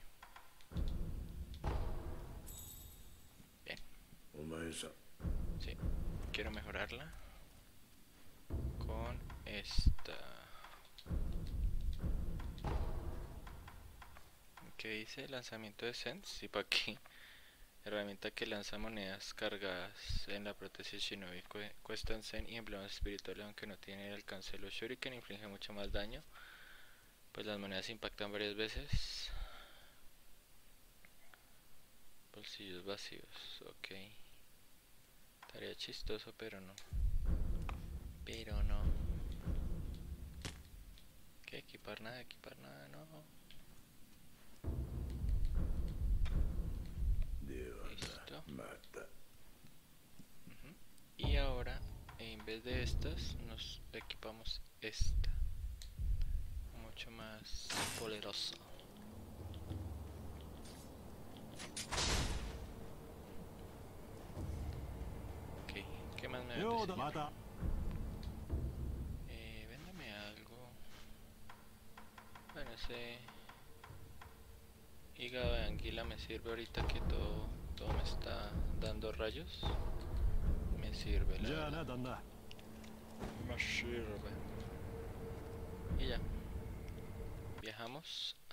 Bien. Sí, quiero mejorarla con esta. ¿Qué dice? Lanzamiento de Sense. Sí, para aquí. Herramienta que lanza monedas cargadas en la prótesis Shinobi. Cuestan Zen y emblemas espirituales, aunque no tiene el alcance de los Shuriken. Inflige mucho más daño, pues las monedas impactan varias veces. Bolsillos vacíos, ok. Estaría chistoso, pero no. Pero no. ¿Qué? Equipar nada, no. Listo. Y ahora, en vez de estas, nos equipamos esta. Mucho más poderosa. Ok, ¿qué más me vende, señor? Véndame algo. Bueno, ese hígado de anguila me sirve ahorita que todo me está dando rayos. Me sirve, la verdad. Me sirve. Y ya. Viajamos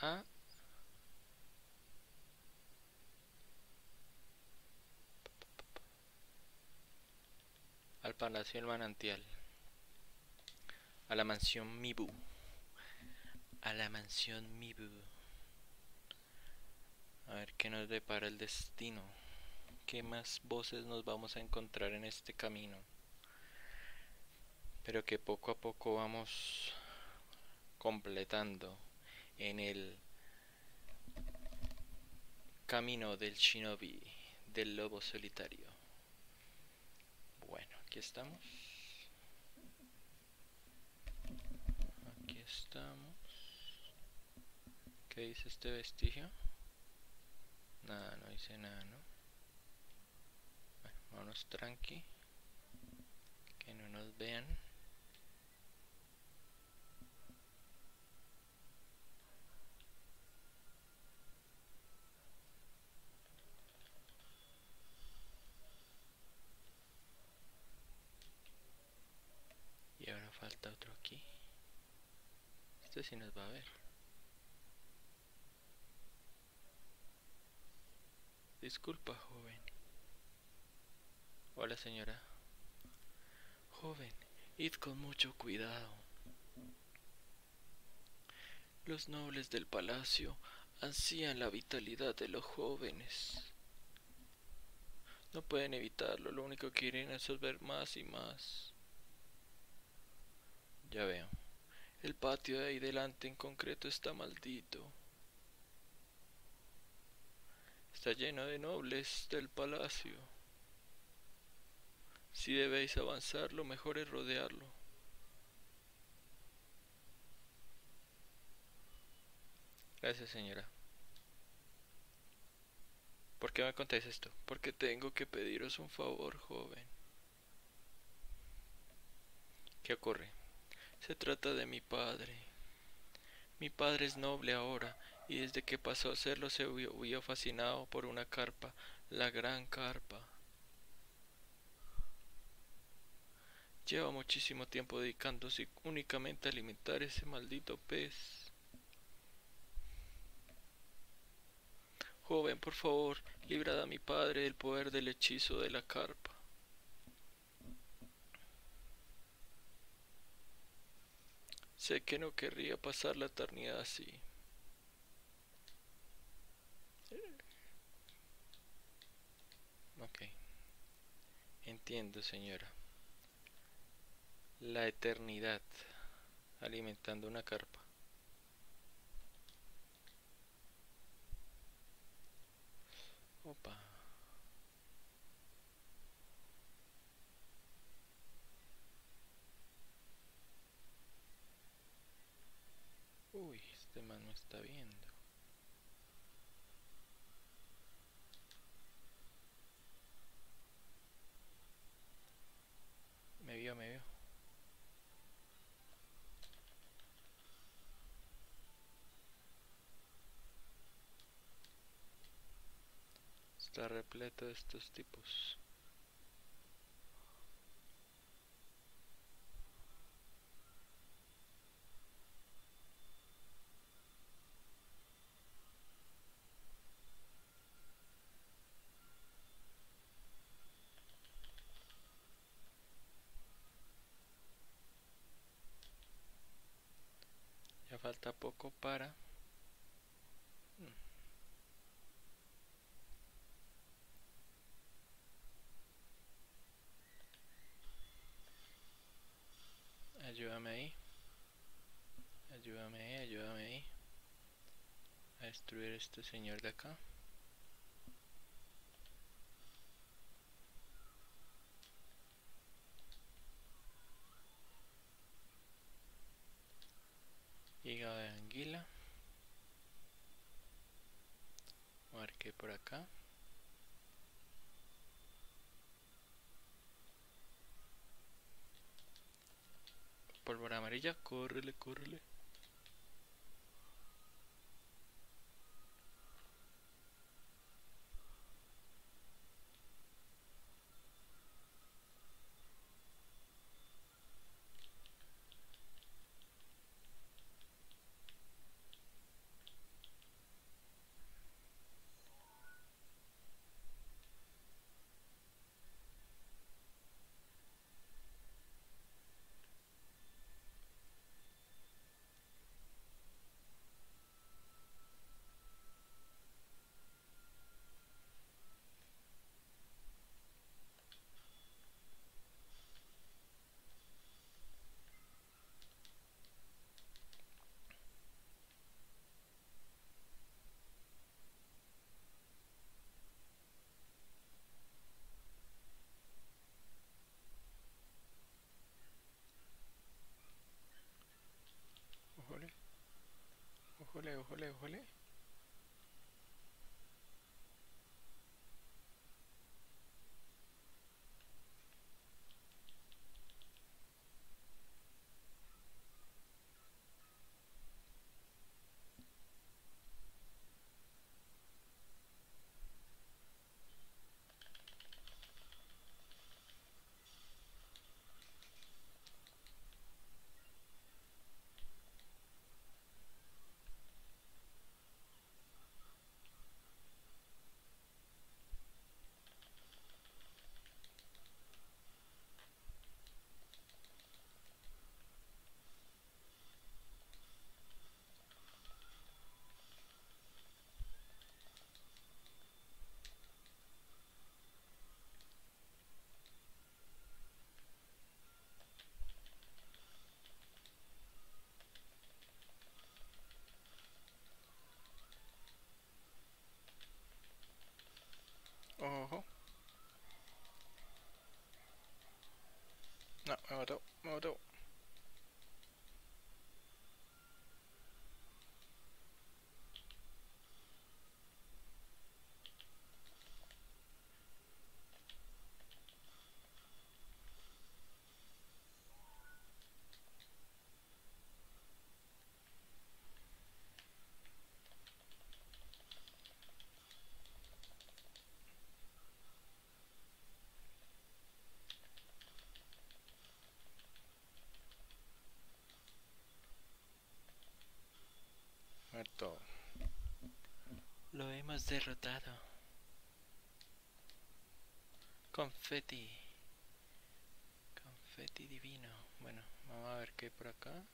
al Palacio del Manantial. A la mansión Mibu. A la mansión Mibu. A ver qué nos depara el destino. ¿Qué más voces nos vamos a encontrar en este camino? Pero que poco a poco vamos completando en el camino del shinobi, del lobo solitario. Bueno, aquí estamos. Aquí estamos. ¿Qué dice este vestigio? Nada, no dice nada, ¿no? Bueno, vámonos tranqui. Que no nos vean. Y ahora falta otro aquí. Este sí nos va a ver. Disculpa, joven. Hola, señora. Joven, id con mucho cuidado. Los nobles del palacio ansían la vitalidad de los jóvenes. No pueden evitarlo, lo único que quieren es ver más y más. Ya veo. El patio de ahí delante en concreto está maldito. está lleno de nobles del palacio. Si debéis avanzar, lo mejor es rodearlo. Gracias, señora. ¿Por qué me contáis esto? Porque tengo que pediros un favor, joven. ¿Qué ocurre? Se trata de mi padre. Mi padre es noble ahora, y desde que pasó a serlo se vio fascinado por una carpa, la gran carpa. Lleva muchísimo tiempo dedicándose únicamente a alimentar ese maldito pez. Joven, por favor, librad a mi padre del poder del hechizo de la carpa. Sé que no querría pasar la eternidad así. Ok, entiendo, señora. La eternidad alimentando una carpa. Opa. Uy, este man no está viendo. Me vio, me vio. Está repleto de estos tipos. Ya falta poco para... Ayúdame ahí. Ayúdame ahí, ayúdame ahí. A destruir a este señor de acá. Hígado de anguila. Marqué por acá. Pólvora amarilla, córrele, córrele. Ojole, ojole, ojole, ojole. No, me mató, me mató. Muerto. Lo hemos derrotado. Confeti. Confeti divino. Bueno, vamos a ver qué hay por acá.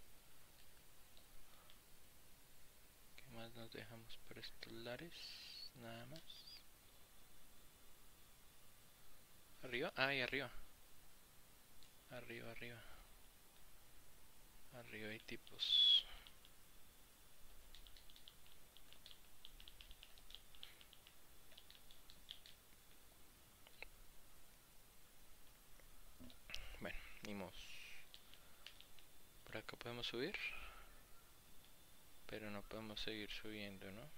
¿Qué más nos dejamos por estos lares? Nada más. ¿Arriba? Ah, ahí arriba. Arriba, arriba. Arriba hay tipos. Bueno, nimos. Por acá podemos subir. Pero no podemos seguir subiendo, ¿no?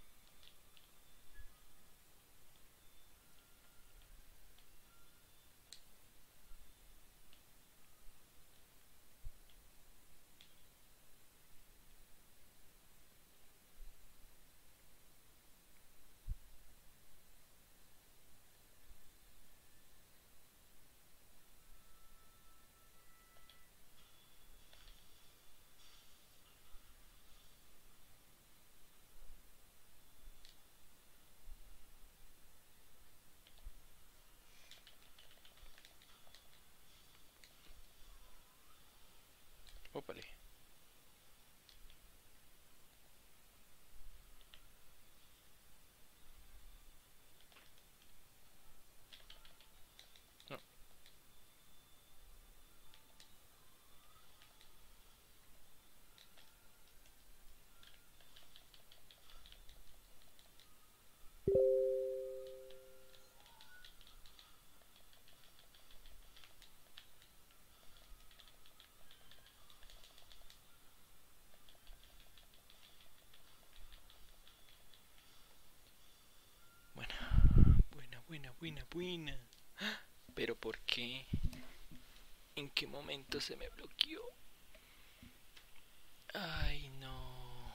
Ópale. No. Buena, buena, buena, buena, buena. ¿Pero por qué? ¿En qué momento se me bloqueó? Ay, no.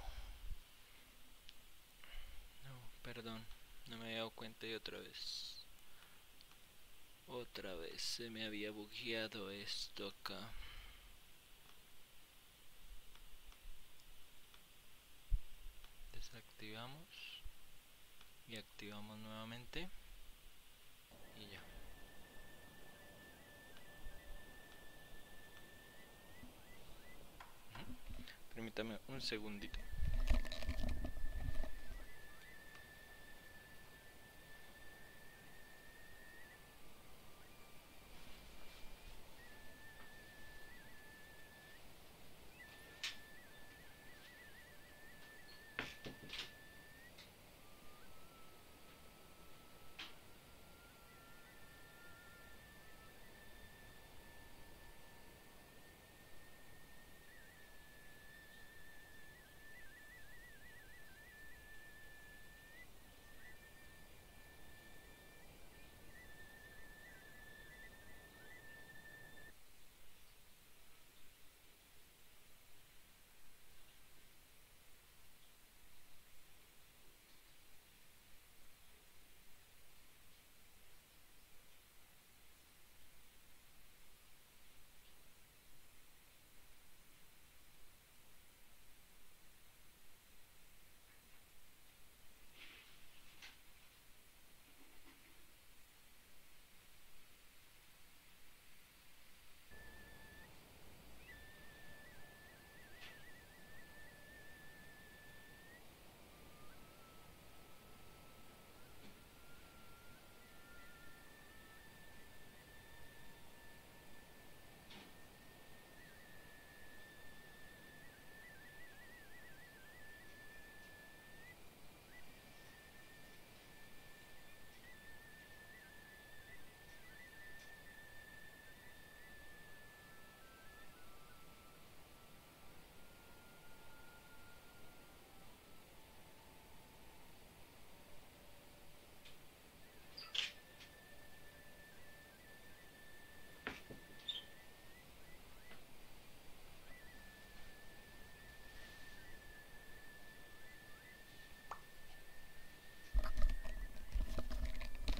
No, perdón. No me había dado cuenta y otra vez. Otra vez se me había bugueado esto acá. Desactivamos. Y activamos nuevamente. Y ya. Permítame un segundito.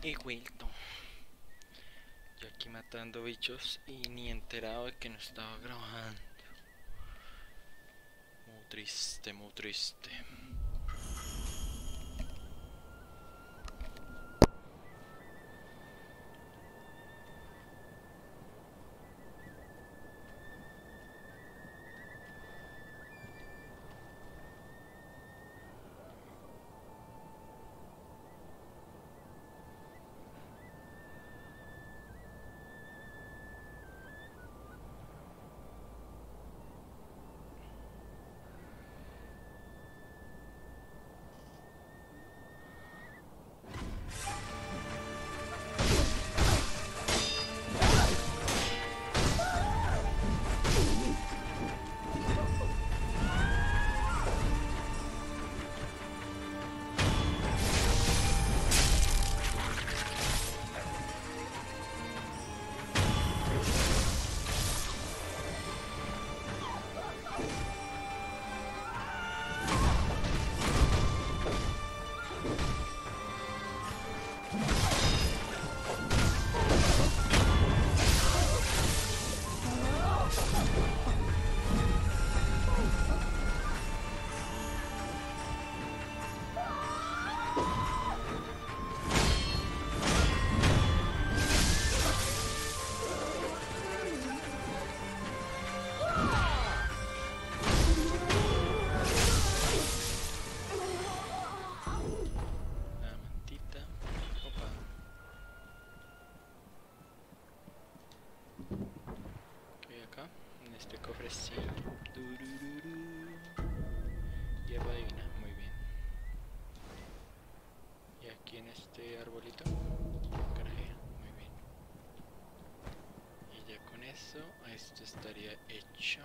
He vuelto. Yo aquí matando bichos y ni enterado de que no estaba grabando. Muy triste, muy triste. Este cofre sí. Hierba divina, muy bien. Y aquí en este arbolito, carajera, muy bien. Y ya con eso, esto estaría hecho.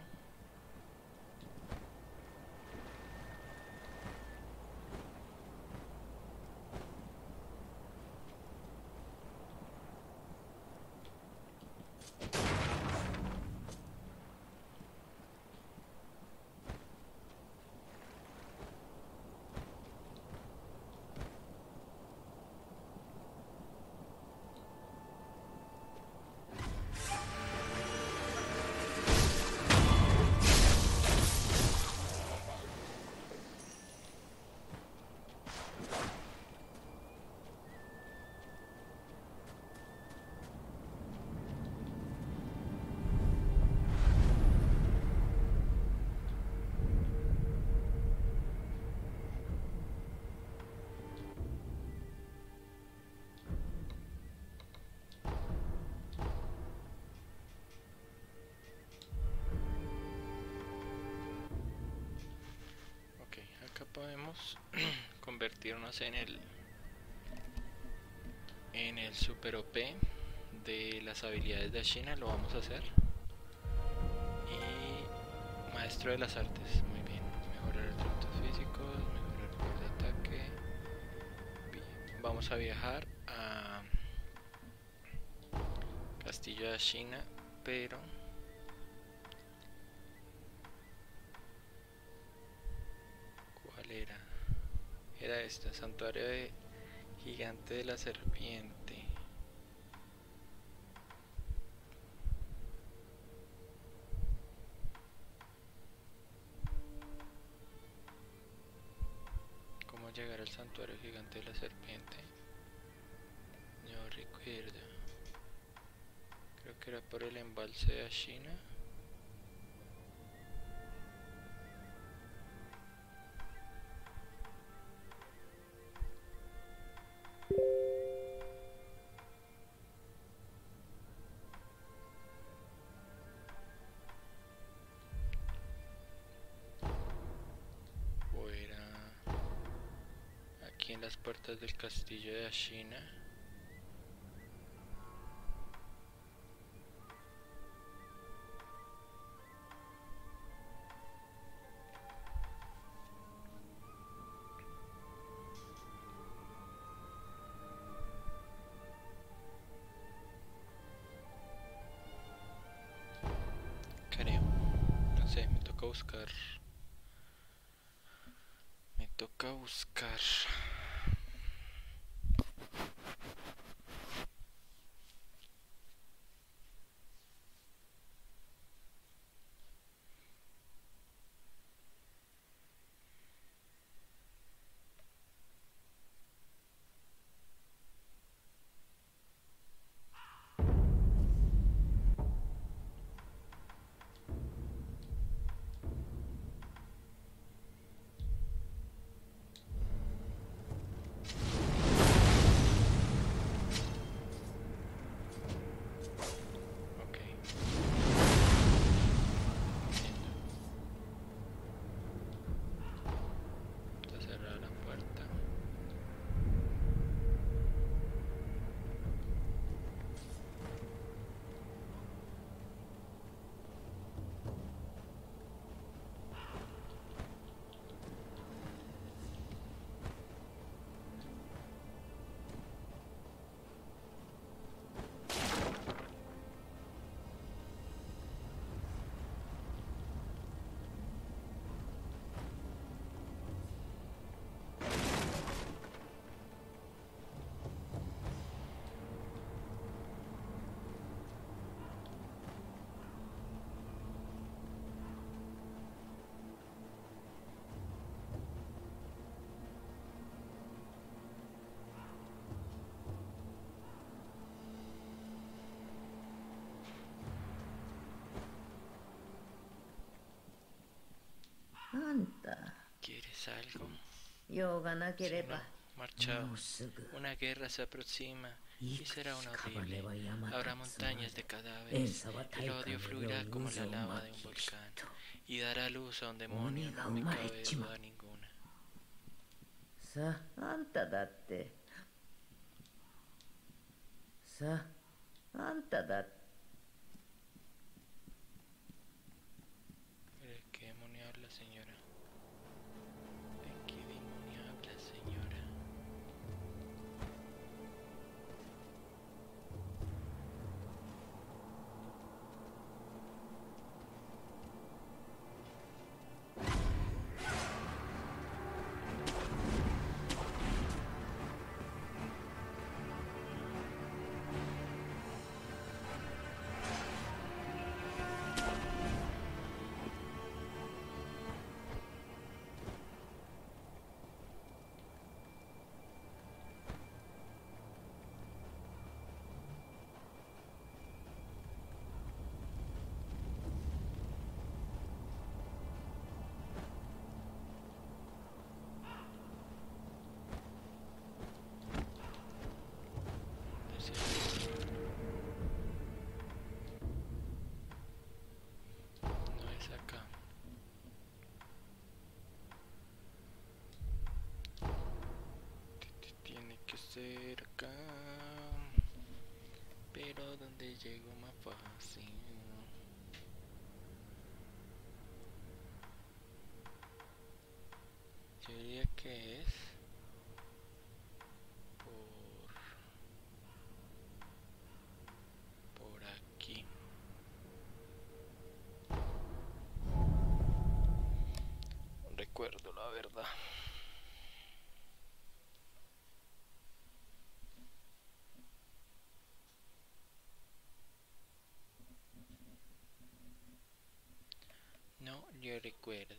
Acá podemos convertirnos en el super OP de las habilidades de Ashina, lo vamos a hacer. Y maestro de las artes, muy bien. Mejorar atributos físicos, mejorar poder de ataque. Bien. Vamos a viajar a Castillo de Ashina, pero era esta, santuario de gigante de la serpiente. ¿Cómo llegar al santuario gigante de la serpiente? No recuerdo. Creo que era por el embalse de Ashina. En las puertas del castillo de Ashina. Creo, no sé, me toca buscar. ¿Quieres algo? 用がなけ Si れ no, ば marchado. もうすぐ Una guerra se aproxima y いく será し una 屍 horrible. は山 Habrá と積まれ montañas de 塩 cadáveres. 素は El 大 odio 火の fluirá よう como 渦 la を lava de 巻 un き volcán 人 y dará luz a un demonio, Oni ga no me umare cabe chima. duda ninguna. さああんただってさああんただって ¿De qué demonio habla, señora? ¿De qué demonio habla, señora? No es acá. Tiene que ser acá. Pero donde llego más fácil. Yo diría que es por aquí. No recuerdo la verdad. No, yo recuerdo.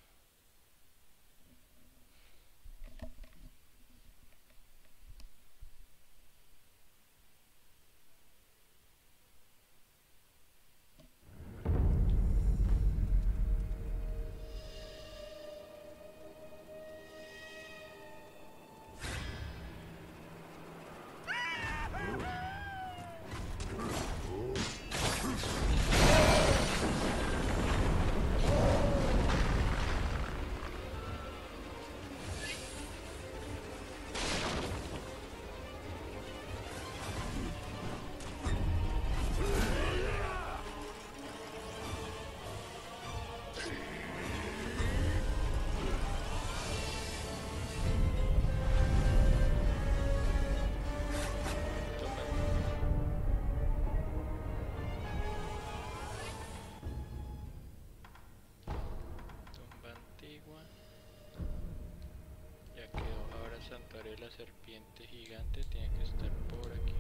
Tumba antigua. Ya quedó. Ahora el santuario de la serpiente gigante tiene que estar por aquí.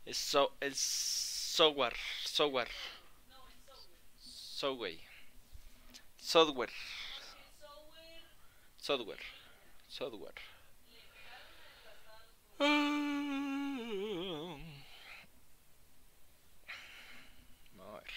El software, software, software, software, software, software. A ver.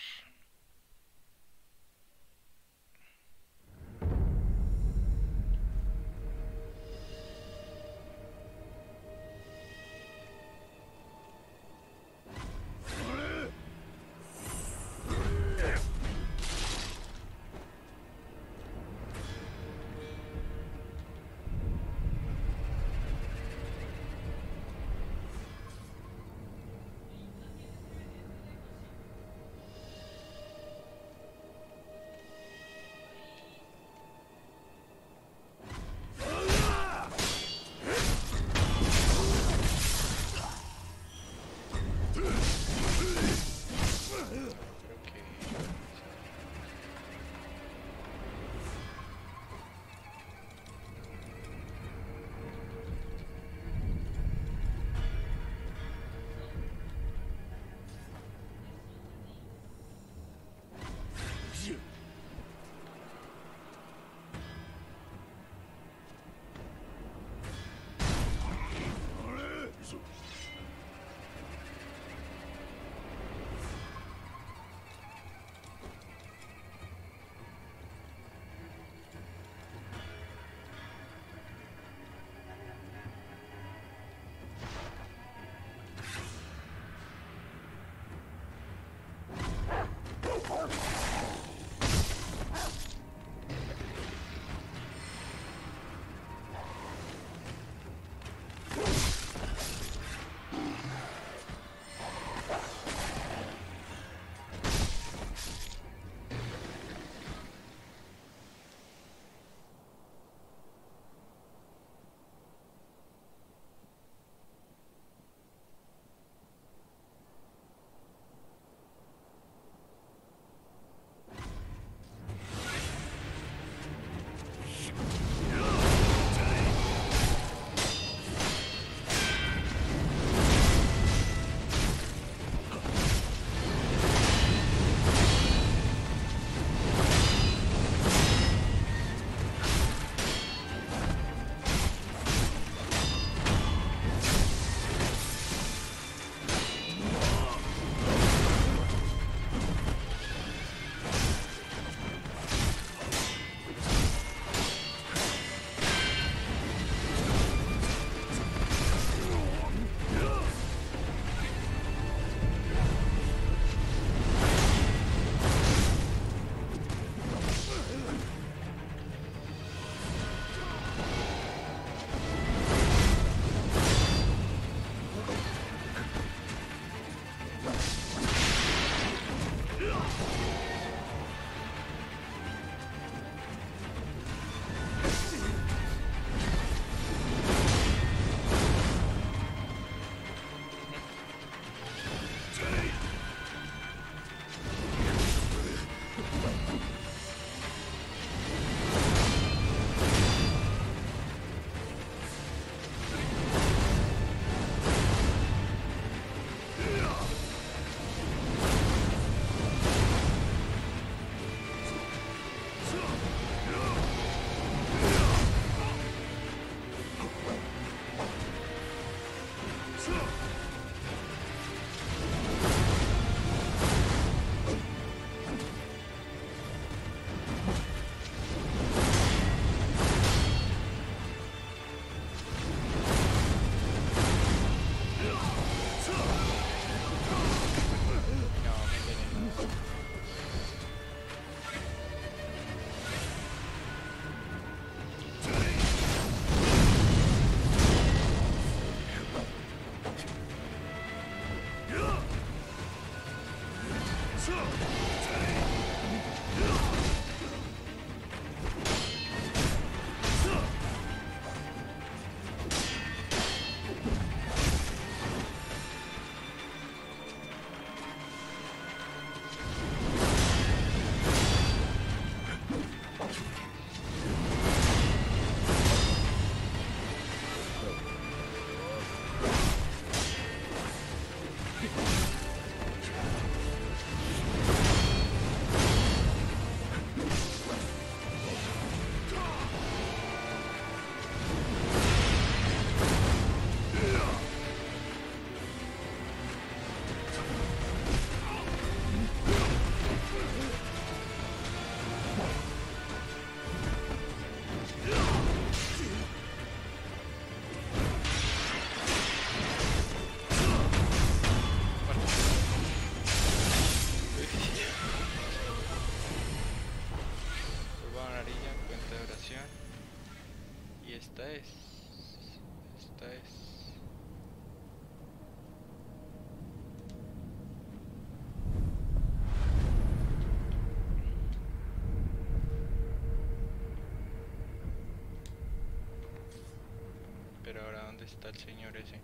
está el señor ese?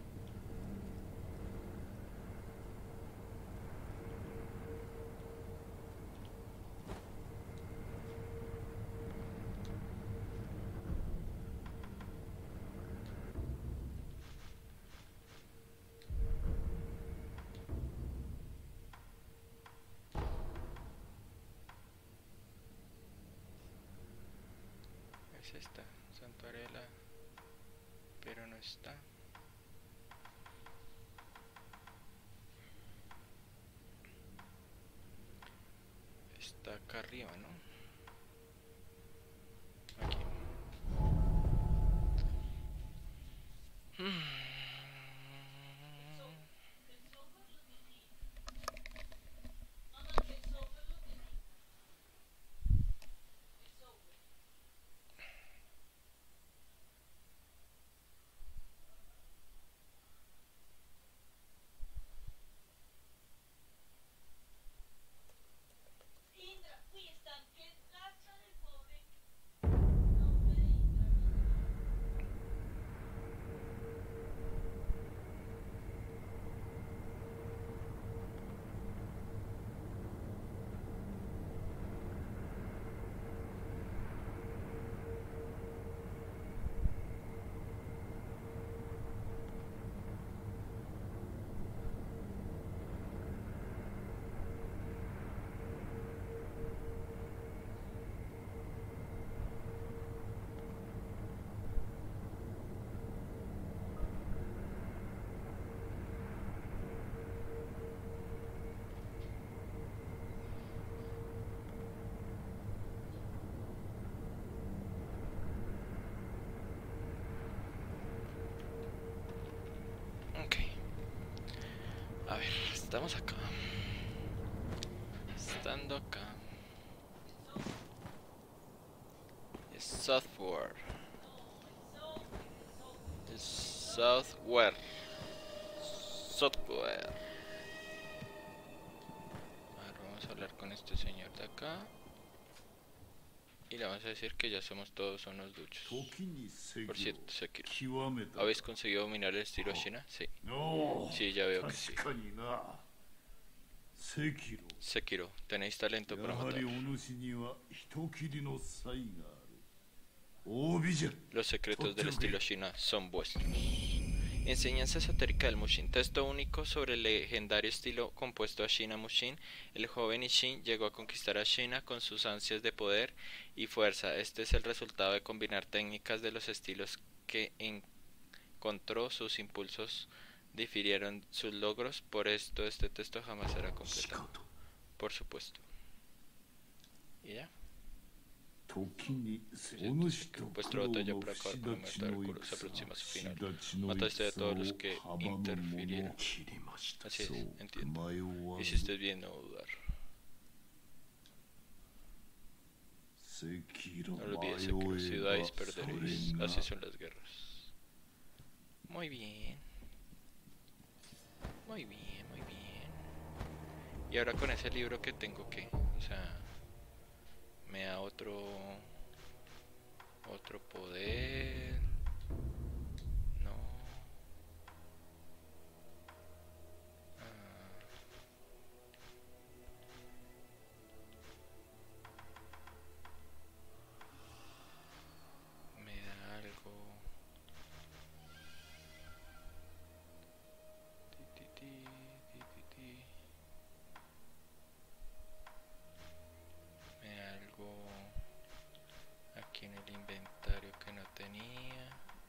Es esta, Santuarela, pero no está. Está acá arriba, ¿no? Aquí. Ok. A ver, estamos acá. Estando acá. Es software. Es software. Software. A ver, vamos a hablar con este señor de acá. Y le vamos a decir que ya somos todos unos duchos. Por cierto, Sekiro, ¿habéis conseguido dominar el estilo Shina? Sí. Sí, ya veo que sí. Sekiro, tenéis talento promotor. Los secretos del estilo Shina son vuestros. Enseñanza esotérica del Mushin. Texto único sobre el legendario estilo compuesto a Shina Mushin. El joven Isshin llegó a conquistar a Shina con sus ansias de poder y fuerza. Este es el resultado de combinar técnicas de los estilos que encontró. Sus impulsos difirieron sus logros. Por esto este texto jamás será completado. Por supuesto. ¿Y ya? Vuestra batalla por acabar con la muerte de Arcuro se aproxima a su final. Mataste a todos los que interfirieron. Así es, entiendo. Hiciste bien no dudar. No lo olvides, Sekiro. Si dudáis, perderéis. Así son las guerras. Muy bien. Muy bien, muy bien. Y ahora con ese libro que tengo que, o sea, me da otro poder. No. Me da algo. Me da algo aquí en el inventario que no tenía.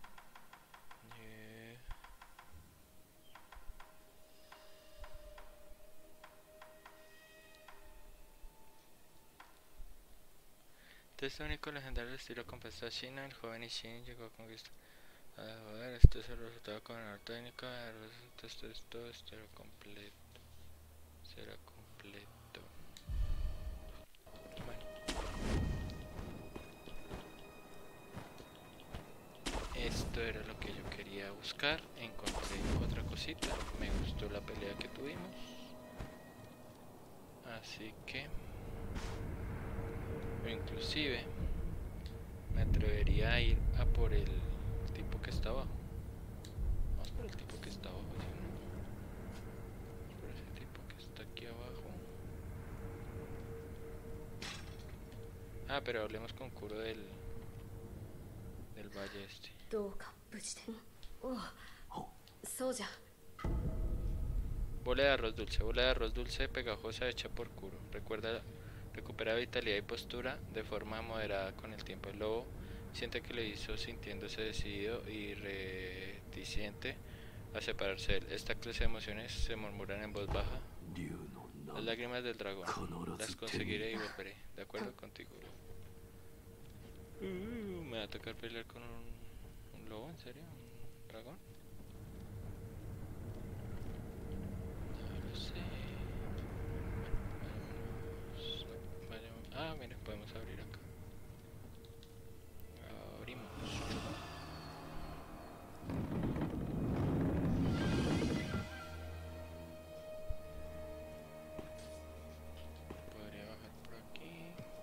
Texto único legendario del estilo compuesto a China. El joven Isshin llegó a conquistar. A ver, este es el resultado con la técnica. Esto será completo. Será completo. Bueno. Esto era lo que yo quería buscar. Encontré otra cosita. Me gustó la pelea que tuvimos. Así que... inclusive... me atrevería a ir a por el tipo que está abajo. Ah, pero hablemos con Kuro del valle este. どうか無事でに。おう、そうじゃ。 bola de arroz dulce pegajosa hecha por Kuro. Recupera vitalidad y postura de forma moderada con el tiempo. El lobo siente que lo hizo sintiéndose decidido y reticente a separarse de él. Esta clase de emociones se murmuran en voz baja. Las lágrimas del dragón. Las conseguiré y volveré. De acuerdo contigo. Me va a tocar pelear con un lobo, ¿en serio? ¿Un dragón? No lo sé. Vayamos. Ah, mira, podemos abrir acá. Abrimos. Podría bajar por aquí.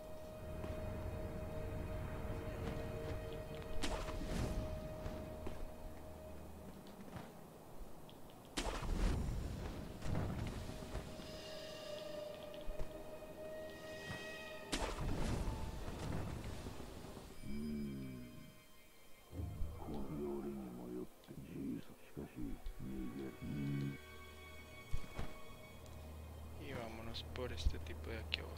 Y vámonos por este tipo de aquí abajo.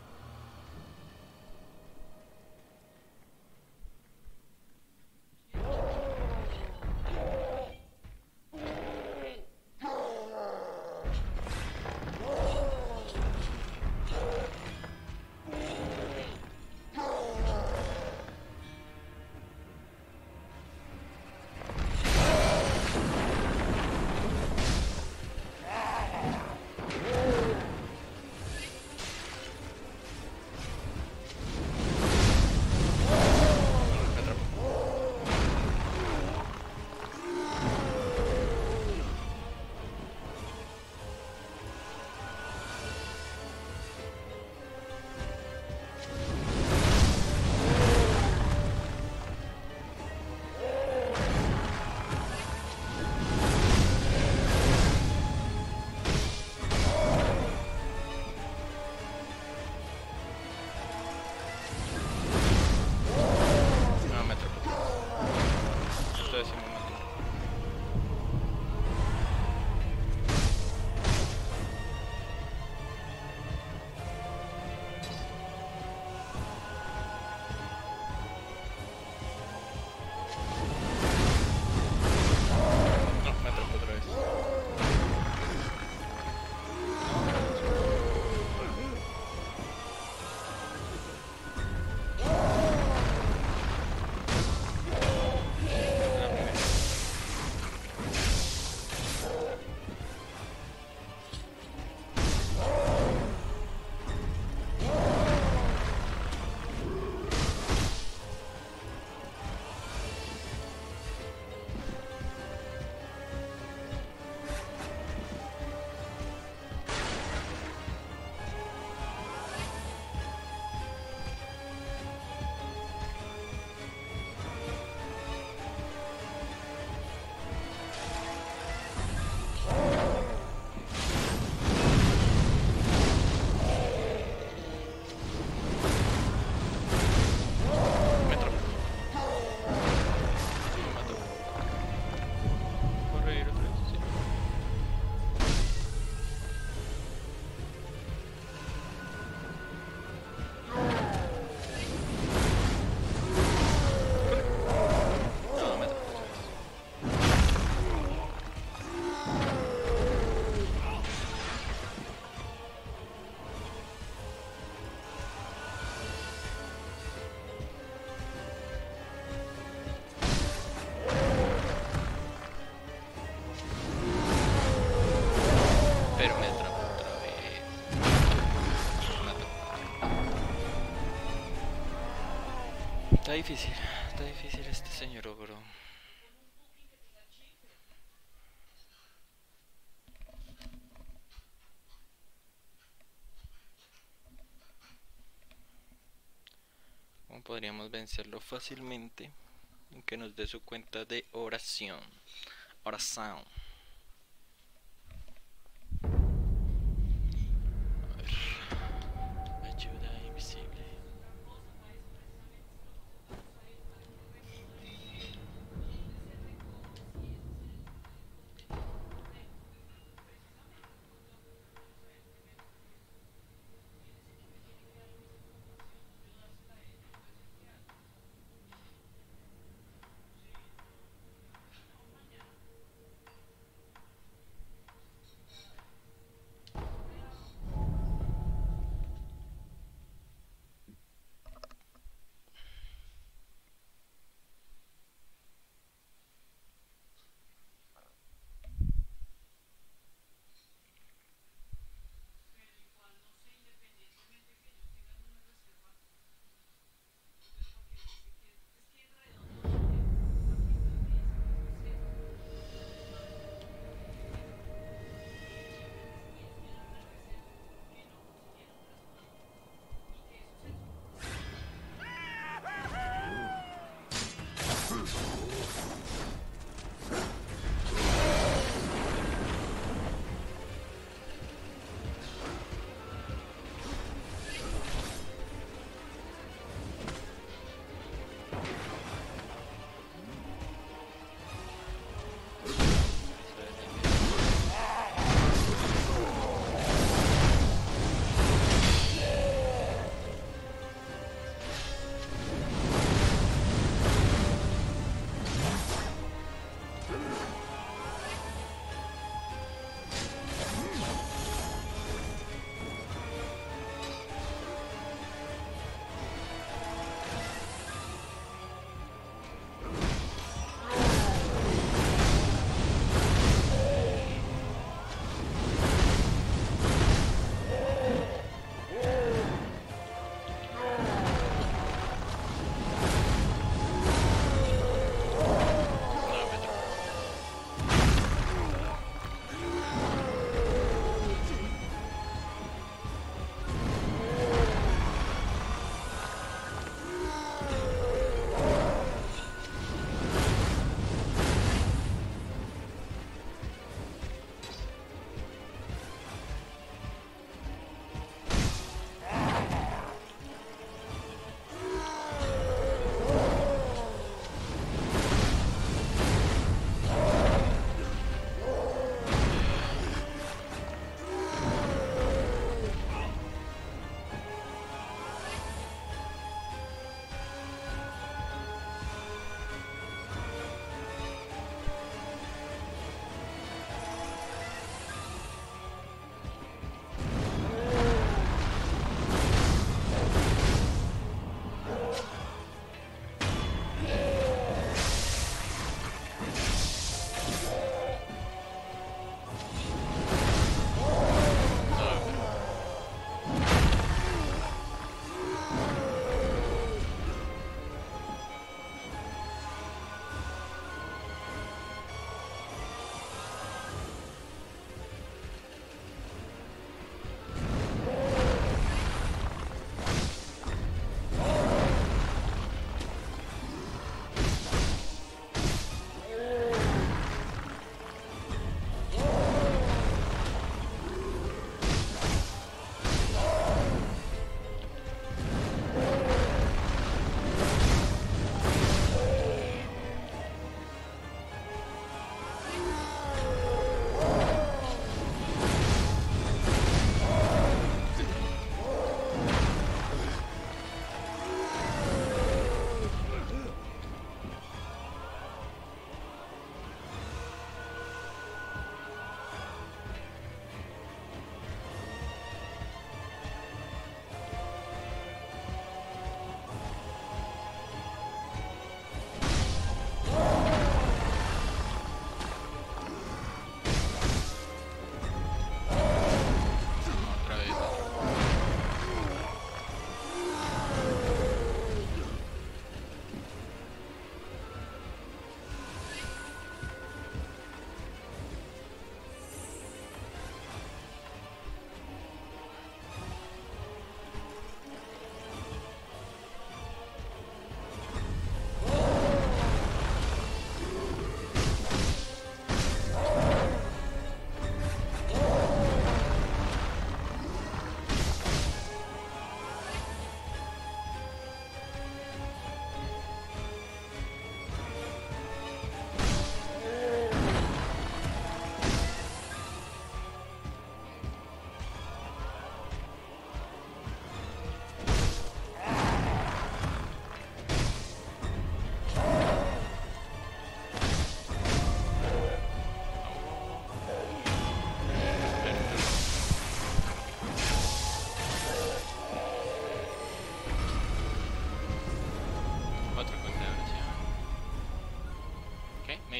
No, me atrapó. Justo ese momento. No, me atrapó otra vez. La primera. Me atrapó. Me mató. ¿Puedo revivir otra vez? Sí. No, me atrapó otra vez. Pero me atrapó otra vez. Me mató. Está difícil este señor ogro. ¿Cómo podríamos vencerlo fácilmente? En que nos dé su cuenta de oración. Oración. A ver. Ayuda invisible.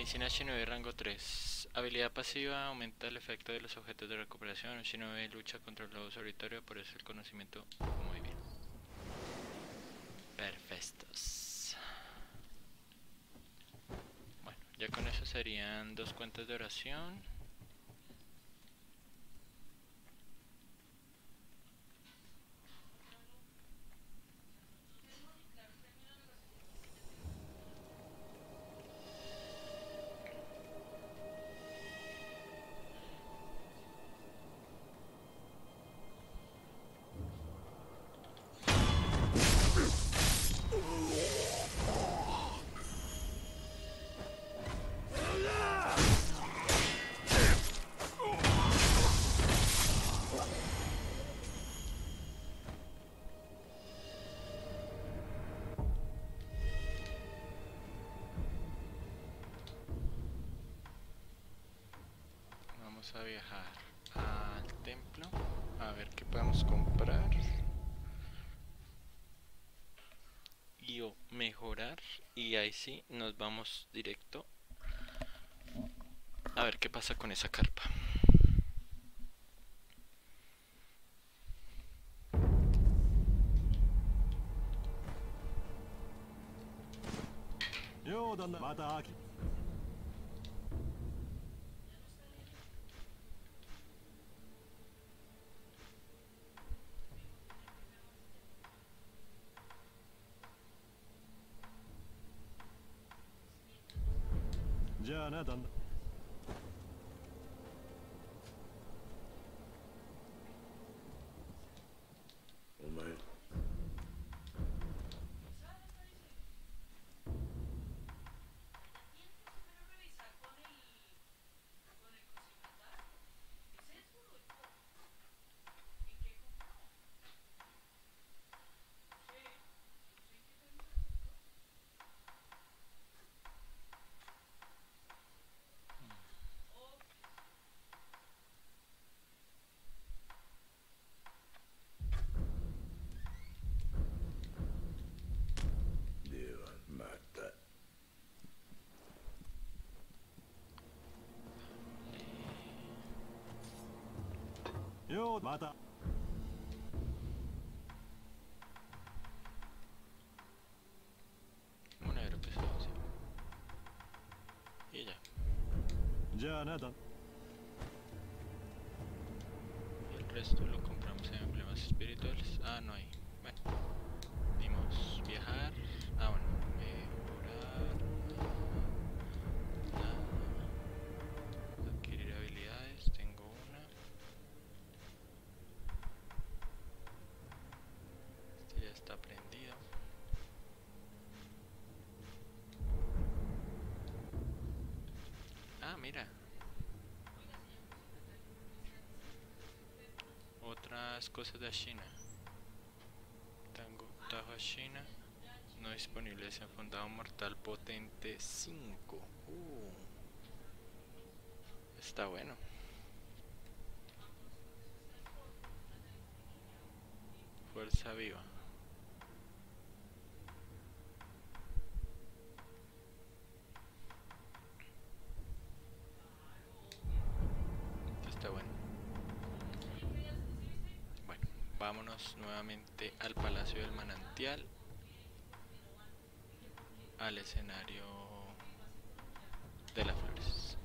Medicina Shinobi rango 3. Habilidad pasiva aumenta el efecto de los objetos de recuperación. Un Shinobi lucha contra el lobo solitario, por eso el conocimiento. Muy bien. Perfectos. Bueno, ya con eso serían 2 cuentas de oración. Vamos a viajar al templo a ver qué podemos comprar y o mejorar, y ahí sí nos vamos directo a ver qué pasa con esa carpa. Ya nada. Yo, mata. Monedero pesado, sí. Y ya. Ya nada. Y el resto lo compramos en emblemas espirituales. Ah, no hay. Bueno, dimos viajar. Ah, bueno, mejorar. Adquirir habilidades. Tengo una. Este ya está prendido. Ah, mira. Otras cosas de China. Tango Tajo China. No disponible. Desenfundado mortal potente 5. Está bueno. Fuerza viva. Está bueno. Bueno, vámonos nuevamente al Palacio del Manantial. Al escenario de las flores.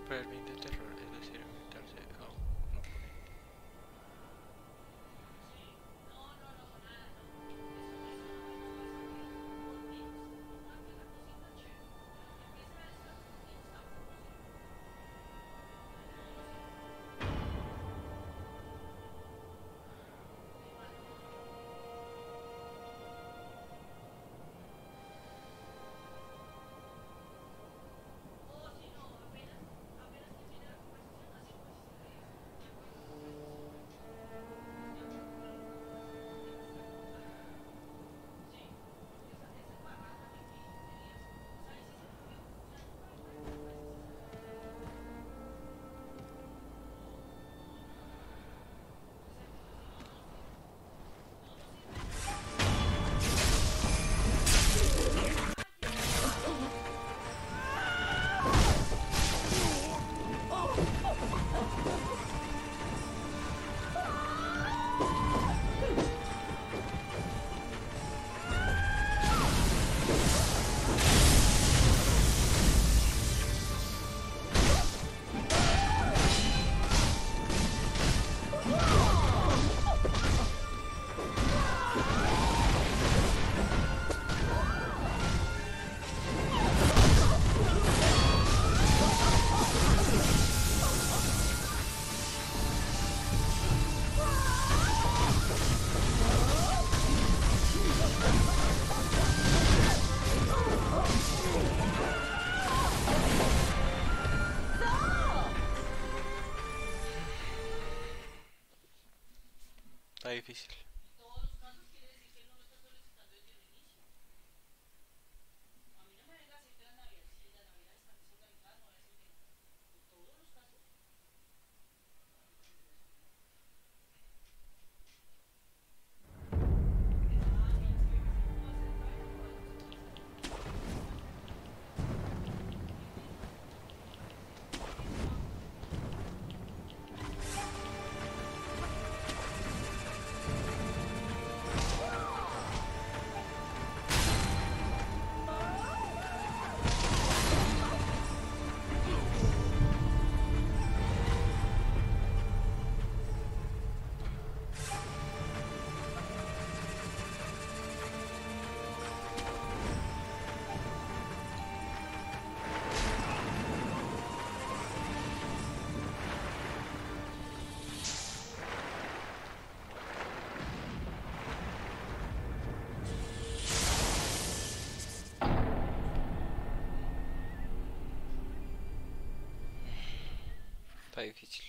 para el bien de terror, es decir, inventarse. Oh, no. Está difícil. Está difícil.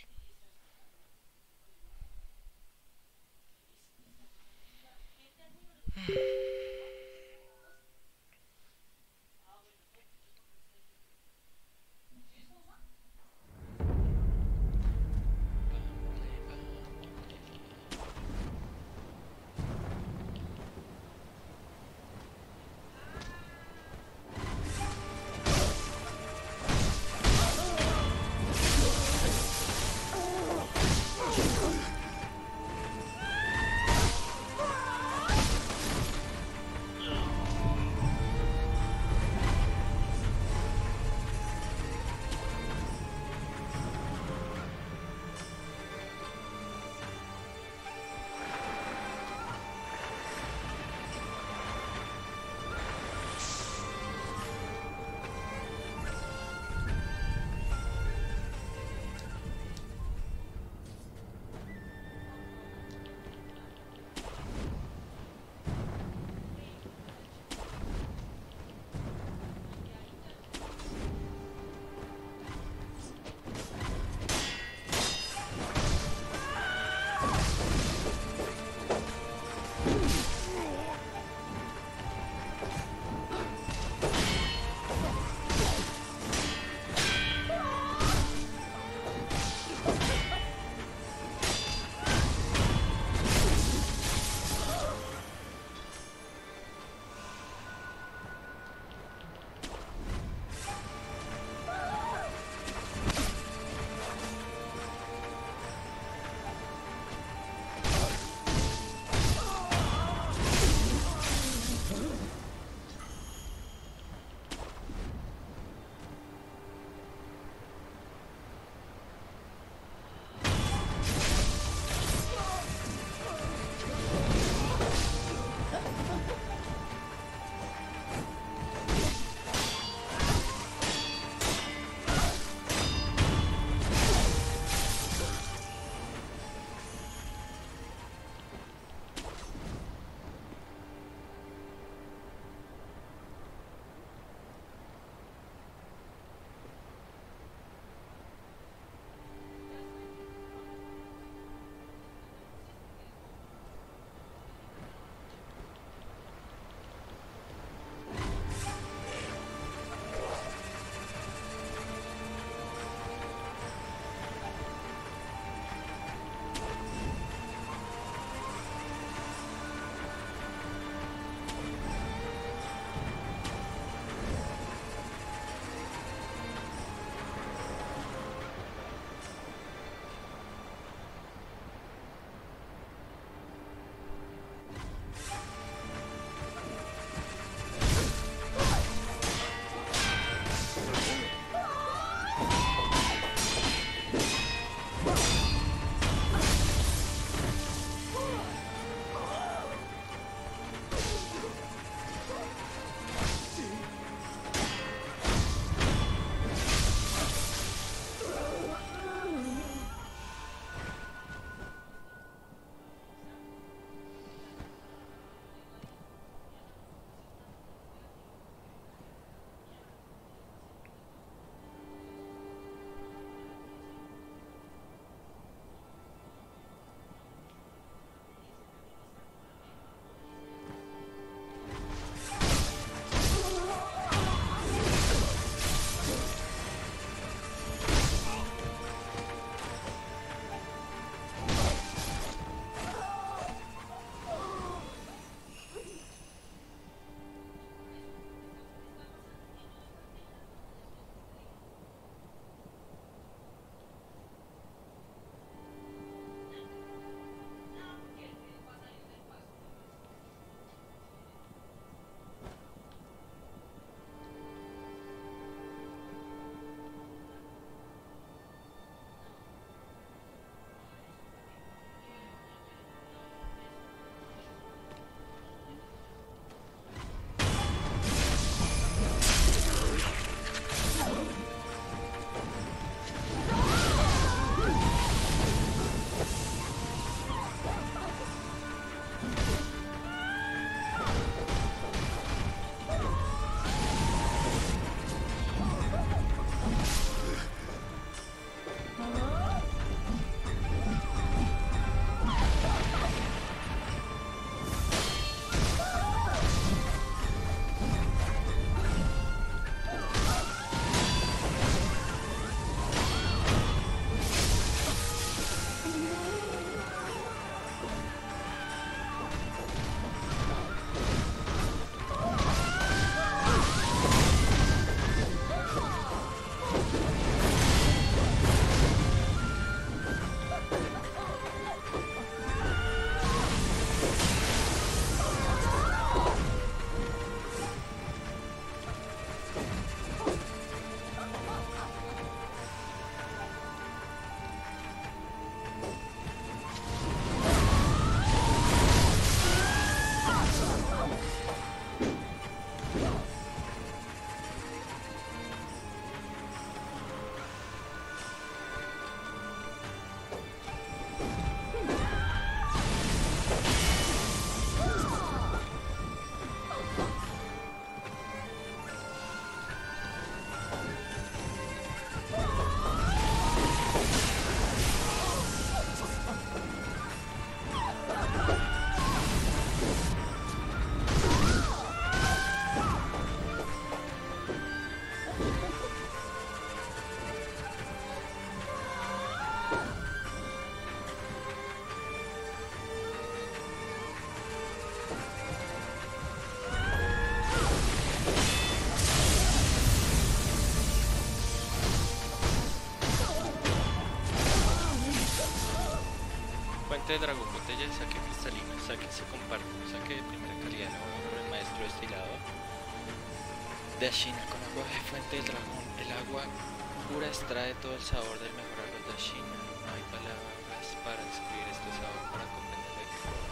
fuente de dragón, botella de saque cristalino, saque se comparte, saque de primera calidad, no por el maestro destilado de Ashina con agua de fuente del dragón. El agua pura extrae todo el sabor del mejor arroz de Ashina. No hay palabras para describir este sabor, para comprenderlo.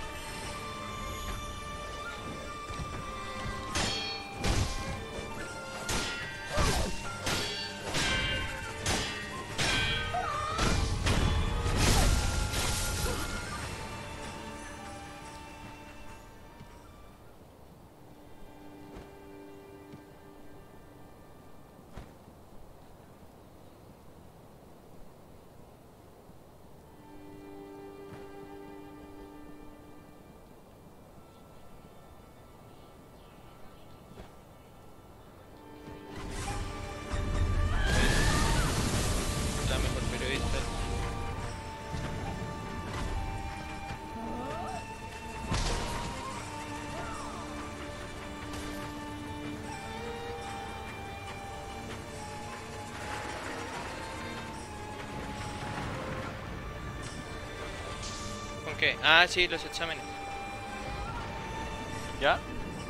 La mejor periodista. ¿Con qué? Ah, sí, los exámenes. ¿Ya?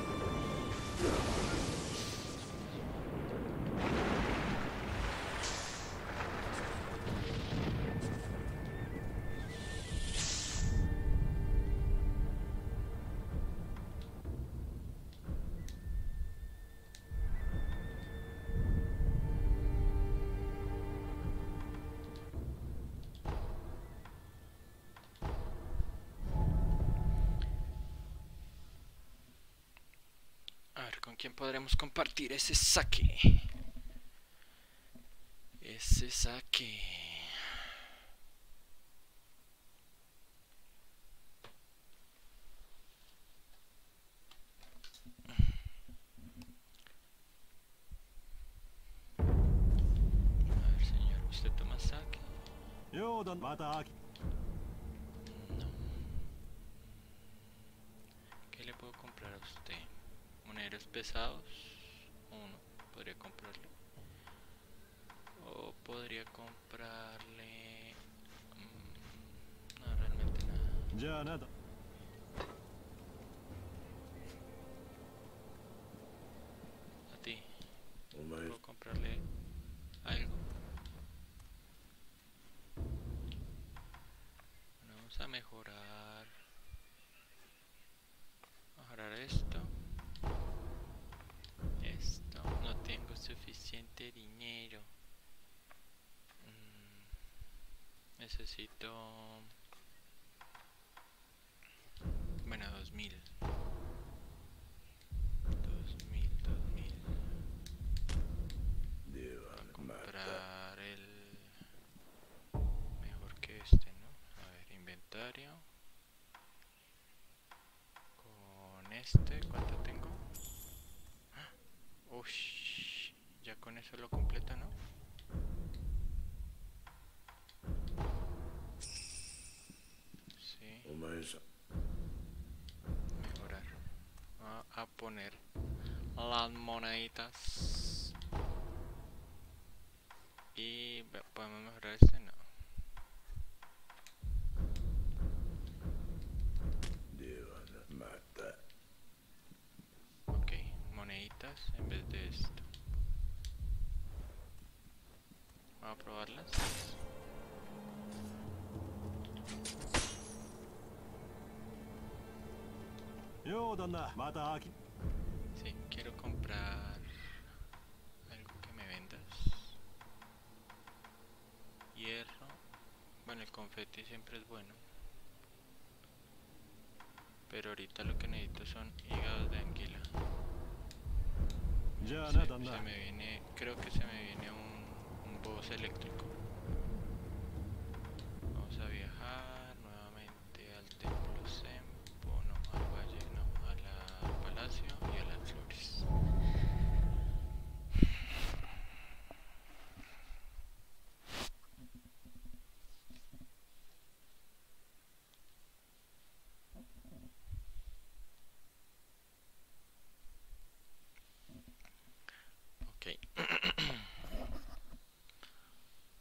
A ver, ¿con quién podremos compartir ese saque? Ese saque. A ver, señor, ¿usted toma saque? ようだまた No. ¿Qué le puedo comprar a usted? Moneros pesados. Uno, podría comprarle. O podría comprarle... no, realmente nada. じゃあなだ A ti. Puedo comprarle algo. Bueno, vamos a mejorar. Mejorar esto. Esto. No tengo suficiente dinero. Necesito... bueno, 2000. 2000. Voy a comprar el... mejor que este, ¿no? A ver, inventario. Con este, ¿cuánto tengo? Ush, ya con eso lo completa, ¿no? Sí, mejorar. A poner las moneditas. Y podemos mejorar este, no. Ok, moneditas en vez de esto. Vamos a probarlas. Sí, quiero comprar algo que me vendas. Hierro. Bueno, el confeti siempre es bueno. Pero ahorita lo que necesito son hígados de anguila. Se me viene, creo que se me viene un boss eléctrico. Vamos a viajar nuevamente al templo Sempo, no, al valle, no, al palacio y a las flores. Ok.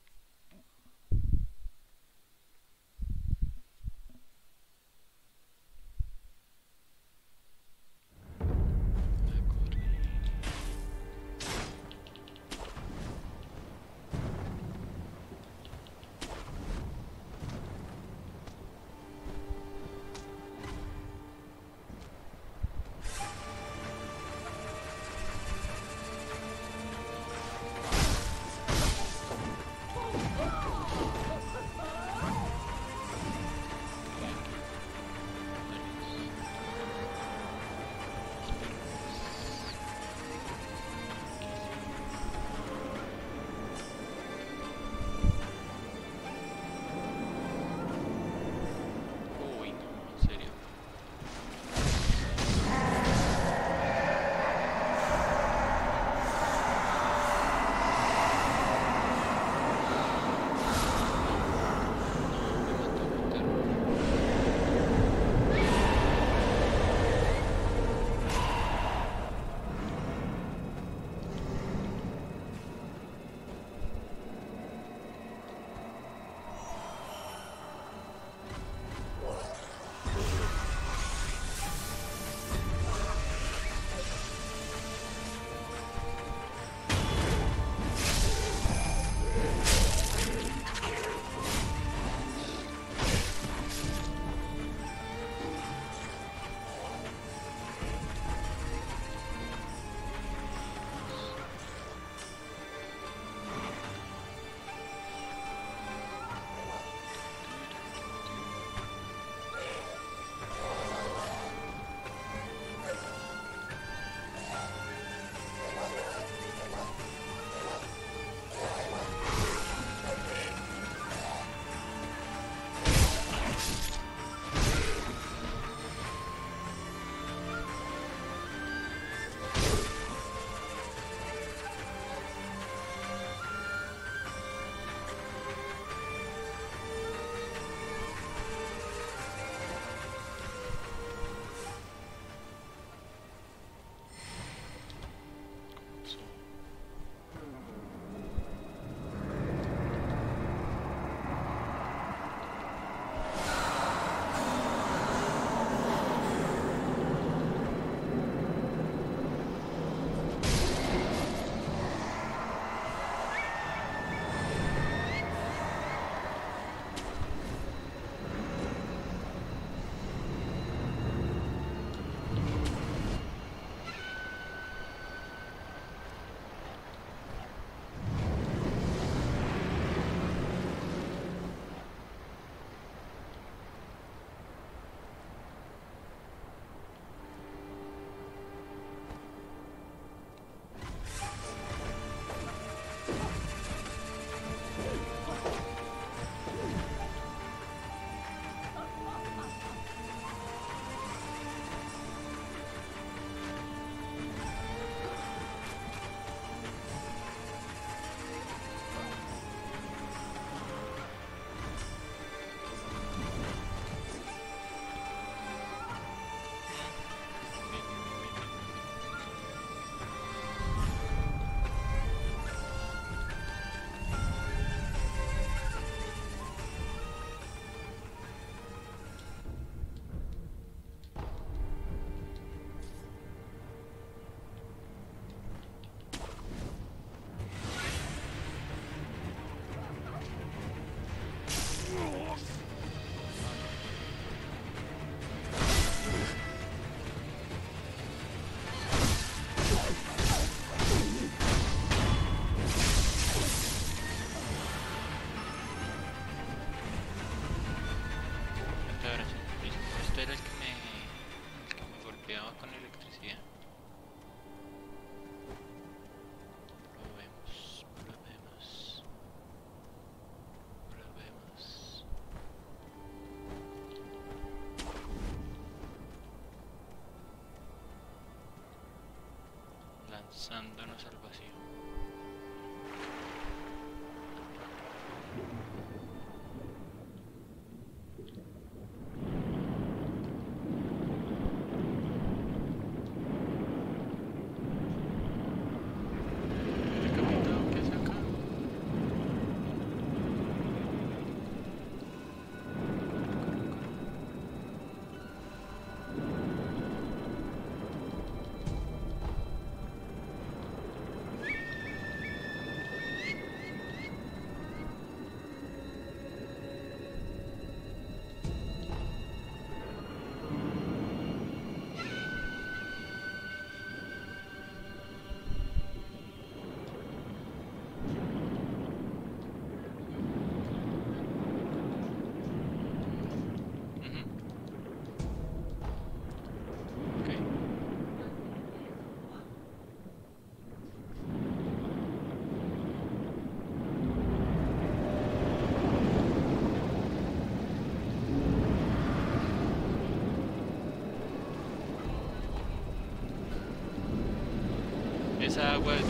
esa agua es de...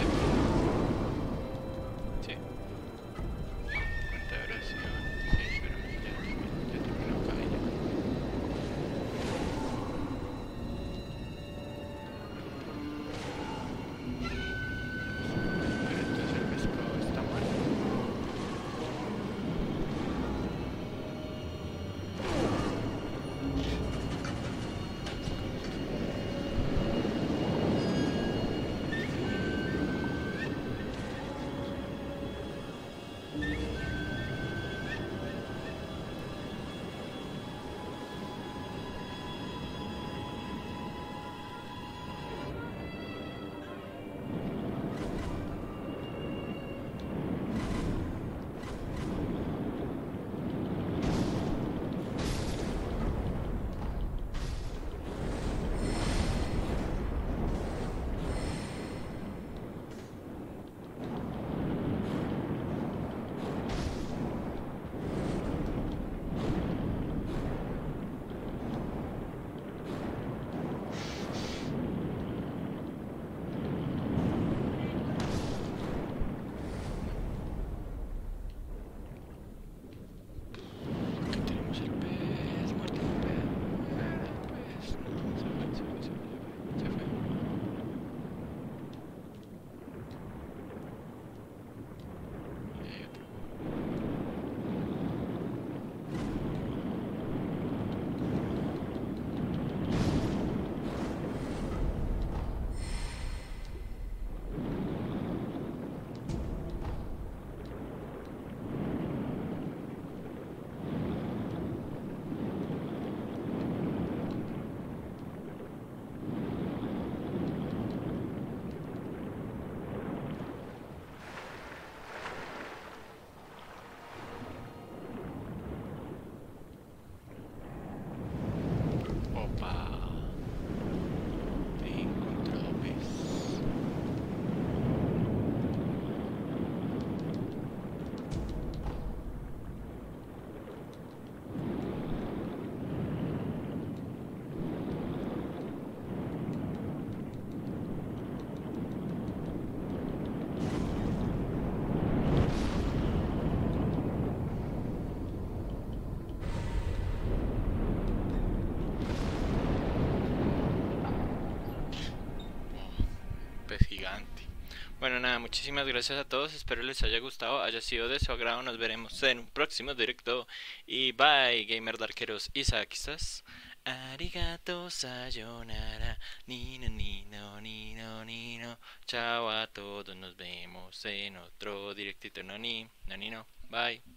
Sí. Cuenta de oración. Sí, espérame, ya terminó acá ya. Pero entonces el pescado está muerto. Aquí tenemos el pez, muerto el pez, muere el pez. No, se fue. Y hay otro. Opa, te he encontrado pez. Pez gigante. Bueno, nada, muchísimas gracias a todos. Espero les haya gustado, haya sido de su agrado. Nos veremos en un próximo directo. Y bye, gamer darkeros y sakistas. Arigato sayonara. Nino, nino, nino, nino. Chao a todos. Nos vemos en otro directito. No, ni, no, ni, no. Bye.